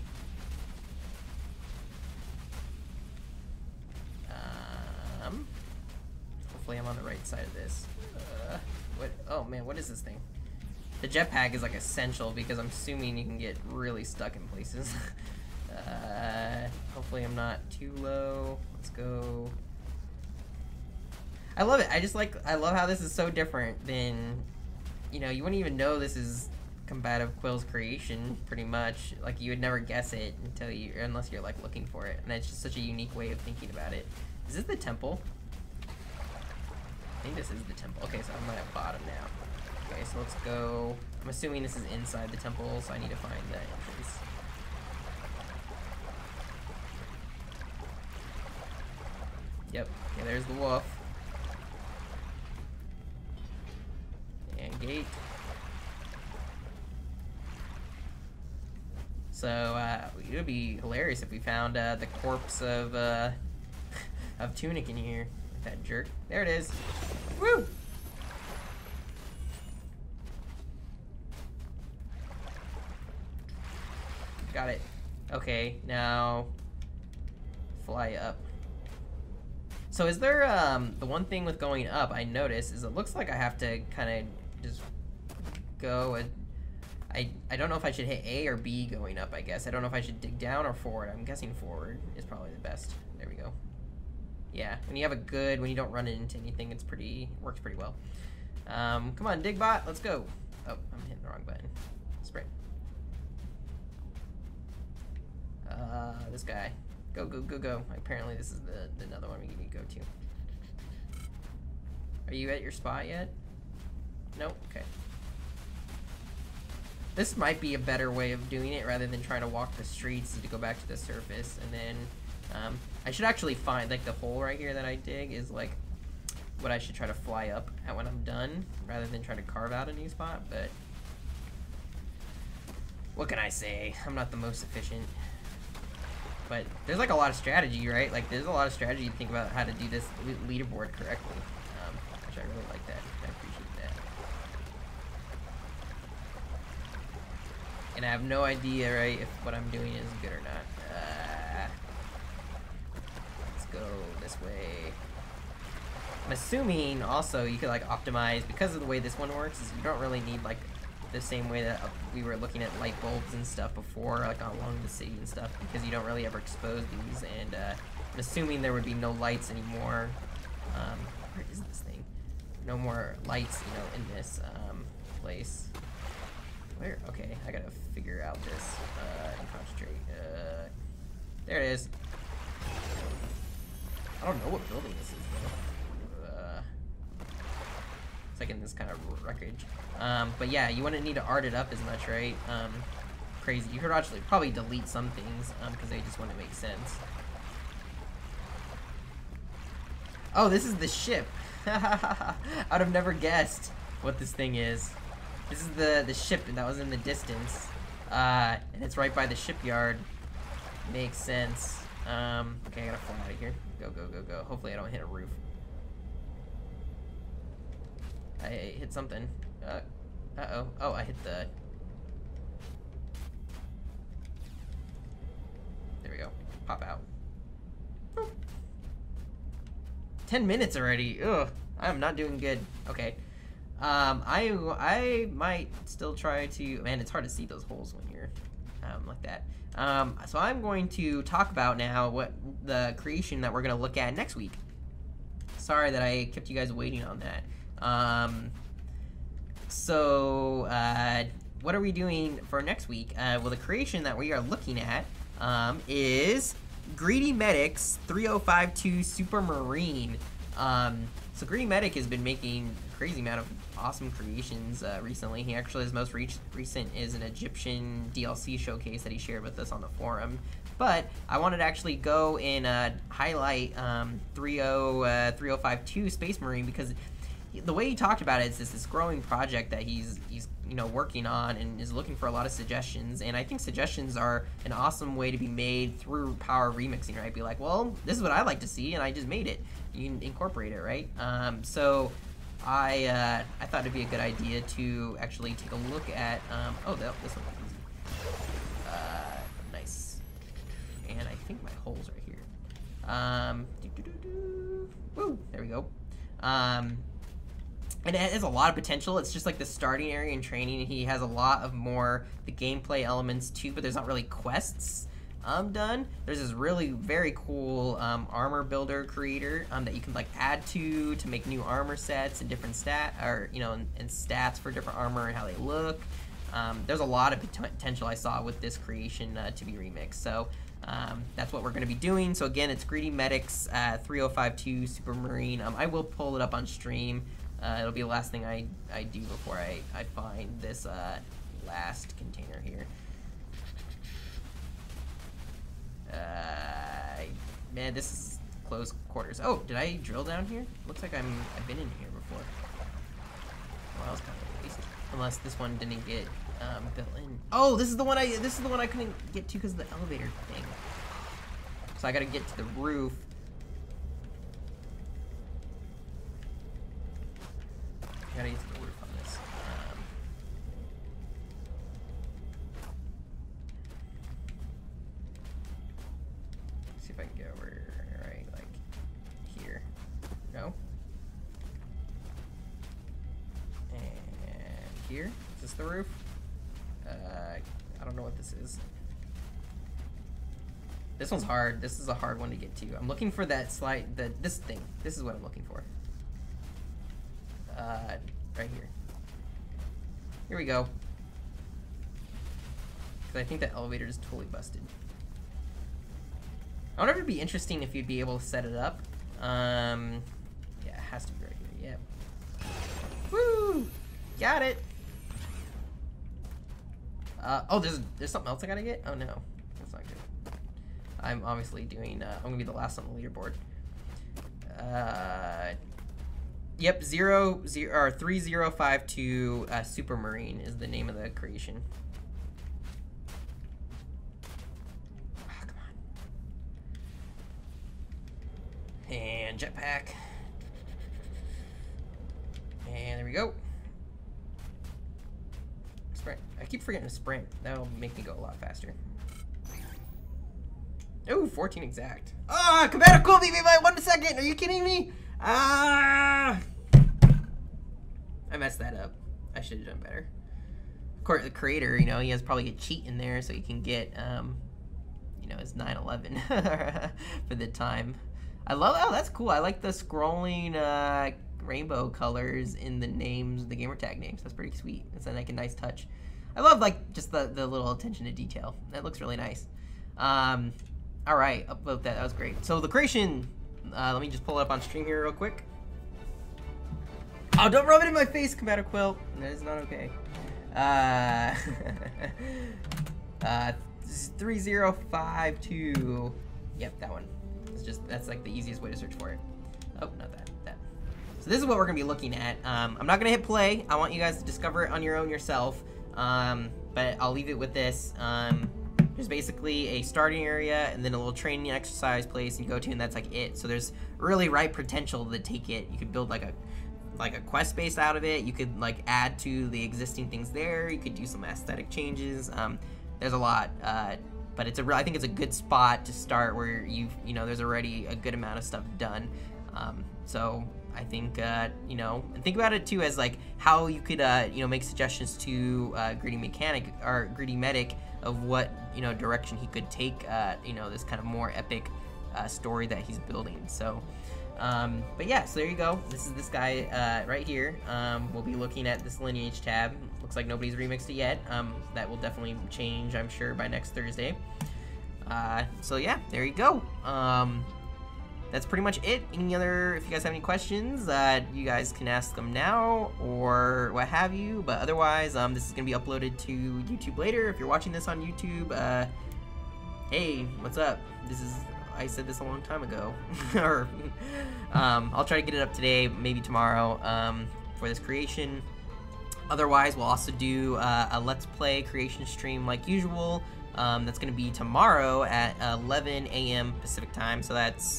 Um, hopefully I'm on the right side of this. Uh, what? Oh man, what is this thing? The jetpack is like essential because I'm assuming you can get really stuck in places. uh, hopefully I'm not too low. Let's go. I love it. I just like, I love how this is so different than, you know, you wouldn't even know this is combative Quill's creation, pretty much. Like, you would never guess it until you, unless you're like looking for it. And it's just such a unique way of thinking about it. Is this the temple? I think this is the temple. Okay, so I'm at bottom now. Okay, so let's go. I'm assuming this is inside the temple, so I need to find the entrance. Yep, yeah, there's the wolf. And gate. So, uh, it would be hilarious if we found, uh, the corpse of, uh, of Tunic in here. That jerk. There it is. Woo! Got it. Okay, now fly up. So is there, um, the one thing with going up I noticed is it looks like I have to kind of just go and I, I don't know if I should hit A or B going up, I guess. I don't know if I should dig down or forward. I'm guessing forward is probably the best. There we go. Yeah, when you have a good, when you don't run into anything, it's pretty, works pretty well. Um, come on, dig bot, let's go. Oh, I'm hitting the wrong button. Sprint. Uh, this guy. Go, go, go, go. Apparently this is the, the another one we need to go to. Are you at your spot yet? Nope, okay. This might be a better way of doing it rather than trying to walk the streets to go back to the surface. And then um, I should actually find, like the hole right here that I dig is like what I should try to fly up at when I'm done rather than try to carve out a new spot, but what can I say? I'm not the most efficient. But there's like a lot of strategy, right? Like there's a lot of strategy to think about how to do this leaderboard correctly. Um, which I really like that. I appreciate that. And I have no idea, right, if what I'm doing is good or not. Uh, let's go this way. I'm assuming also you could like optimize, because of the way this one works, is you don't really need like the same way that we were looking at light bulbs and stuff before, like along the city and stuff, because you don't really ever expose these, and uh, I'm assuming there would be no lights anymore. Um, where is this thing? No more lights, you know, in this um, place. Where? Okay, I gotta figure out this uh, and concentrate. Uh, there it is. I don't know what building this is though. Uh, it's like in this kind of wreckage. Um, but yeah, you wouldn't need to art it up as much, right? Um, crazy. You could actually probably delete some things because um, they just wouldn't make sense. Oh, this is the ship. I would have never guessed what this thing is. This is the, the ship that was in the distance. Uh, and it's right by the shipyard. Makes sense. Um, okay, I gotta fly out of here. Go, go, go, go. Hopefully I don't hit a roof. I hit something. Uh, uh-oh. Oh, I hit the... There we go. Pop out. Boop. Ten minutes already. Ugh. I'm not doing good. Okay. Um, I, I might still try to... Man, it's hard to see those holes when you're um, like that. Um, so I'm going to talk about now what the creation that we're going to look at next week. Sorry that I kept you guys waiting on that. Um, so, uh, what are we doing for next week? Uh, well, the creation that we are looking at, um, is Greedy Medic's three oh five two Super Marine. Um, so Greedy Medic has been making a crazy amount of awesome creations, uh, recently. He actually, his most re recent is an Egyptian D L C showcase that he shared with us on the forum. But I wanted to actually go and, uh, highlight, um, three oh five two Space Marine, because the way he talked about it is this, this growing project that he's he's you know working on and is looking for a lot of suggestions, and I think suggestions are an awesome way to be made through power remixing, right? Be like, well, this is what I like to see, and I just made it. You can incorporate it, right? Um, so I uh, I thought it'd be a good idea to actually take a look at. Um, oh, that, this one was easy. Uh, nice. And I think my hole's right here. Um, doo -doo -doo -doo. Woo, there we go. Um, And it has a lot of potential. It's just like the starting area and training. He has a lot of more the gameplay elements too, but there's not really quests um, done. There's this really very cool um, armor builder creator um, that you can like add to to make new armor sets and different stat or you know and, and stats for different armor and how they look. Um, there's a lot of potential I saw with this creation uh, to be remixed. So um, that's what we're going to be doing. So again, it's Greedy Medic's uh, three oh five two Super Marine. Um, I will pull it up on stream. Uh, it'll be the last thing I, I do before I, I find this uh, last container here. Uh, man, this is close quarters. Oh, did I drill down here? Looks like I'm, I've been in here before. Well, that was kind of a waste. Unless this one didn't get um, built in. Oh, this is the one I this is the one I couldn't get to because of the elevator thing. So I gotta get to the roof. Gotta get to the roof on this. Um, see if I can get over right, like here. No. And here. Is this the roof? Uh, I don't know what this is. This one's hard. This is a hard one to get to. I'm looking for that slide. The this thing. This is what I'm looking for. Uh, right here. Here we go. Because I think the elevator is totally busted. I wonder if it'd be interesting if you'd be able to set it up. Um, yeah, it has to be right here. Yeah. Woo! Got it. Uh, oh, there's there's something else I gotta get. Oh no, that's not good. I'm obviously doing. Uh, I'm gonna be the last on the leaderboard. Uh, yep, zero zero or three zero five two uh, Supermarine is the name of the creation. And jetpack. And there we go. Sprint. I keep forgetting to sprint. That'll make me go a lot faster. Oh, fourteen exact. Ah, Combative Quill beat me by one second. Are you kidding me? Ah! I messed that up. I should have done better. Of course, the creator, you know, he has probably a cheat in there so he can get, um, you know, his nine eleven for the time. I love, oh, that's cool. I like the scrolling uh, rainbow colors in the names, the gamertag names. That's pretty sweet. It's like a nice touch. I love like just the, the little attention to detail. That looks really nice. Um, all right, upload that. That was great. So the creation, uh, let me just pull it up on stream here real quick. Oh, don't rub it in my face, Combative Quill. That is not okay. Uh, uh, three zero five two. Yep, that one. It's just, that's like the easiest way to search for it. Oh, not that, that. So this is what we're gonna be looking at. Um, I'm not gonna hit play. I want you guys to discover it on your own yourself. Um, but I'll leave it with this. Um, there's basically a starting area and then a little training exercise place you go to, and that's like it. So there's really ripe potential to take it. You could build like a like a quest base out of it. You could like add to the existing things there. You could do some aesthetic changes. Um, there's a lot. Uh, But it's a, I think it's a good spot to start where you've, you know, there's already a good amount of stuff done. Um, so I think, uh, you know, and think about it too as like how you could, uh, you know, make suggestions to uh, Greedy Mechanic or Greedy Medic of what, you know, direction he could take, uh, you know, this kind of more epic uh, story that he's building. So, um, but yeah, so there you go. This is this guy uh, right here. Um, we'll be looking at this lineage tab. Looks like nobody's remixed it yet. Um, that will definitely change, I'm sure, by next Thursday. Uh, so yeah, there you go. Um, that's pretty much it. Any other, if you guys have any questions, uh, you guys can ask them now or what have you. But otherwise, um, this is gonna be uploaded to YouTube later. If you're watching this on YouTube, uh, hey, what's up? This is, I said this a long time ago. or, um, I'll try to get it up today, maybe tomorrow, um, for this creation. Otherwise, we'll also do uh, a Let's Play creation stream like usual. Um, that's going to be tomorrow at eleven A M Pacific time. So that's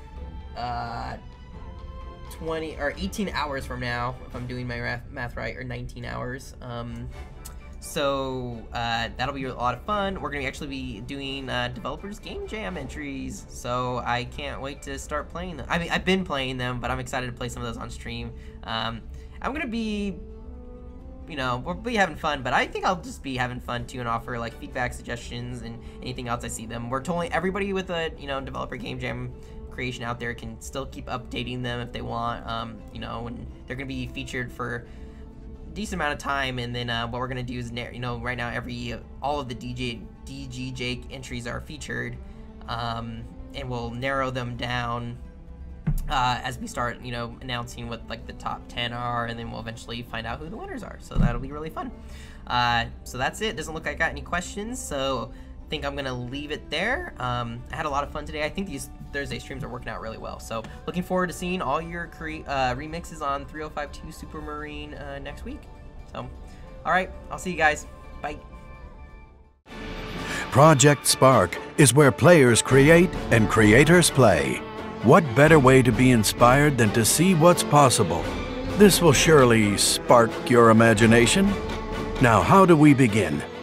uh, twenty or eighteen hours from now, if I'm doing my math, math right, or nineteen hours. Um, so uh, that'll be a lot of fun. We're going to actually be doing uh, developers game jam entries. So I can't wait to start playing them. I mean, I've been playing them, but I'm excited to play some of those on stream. Um, I'm going to be... You know, we'll be having fun, but I think I'll just be having fun too and offer like feedback, suggestions, and anything else I see them. We're totally, everybody with a, you know, developer game jam creation out there can still keep updating them if they want. Um, you know, and they're going to be featured for a decent amount of time. And then uh, what we're going to do is, you know, right now every, all of the D J, D G J entries are featured, um, and we'll narrow them down Uh, as we start, you know, announcing what like the top ten are, and then we'll eventually find out who the winners are. So that'll be really fun. Uh, so that's it. Doesn't look like I got any questions, so I think I'm gonna leave it there. Um, I had a lot of fun today. I think these Thursday streams are working out really well. So looking forward to seeing all your cre uh, remixes on three oh five two Supermarine uh, next week. So, all right, I'll see you guys. Bye. Project Spark is where players create and creators play. What better way to be inspired than to see what's possible? This will surely spark your imagination. Now, how do we begin?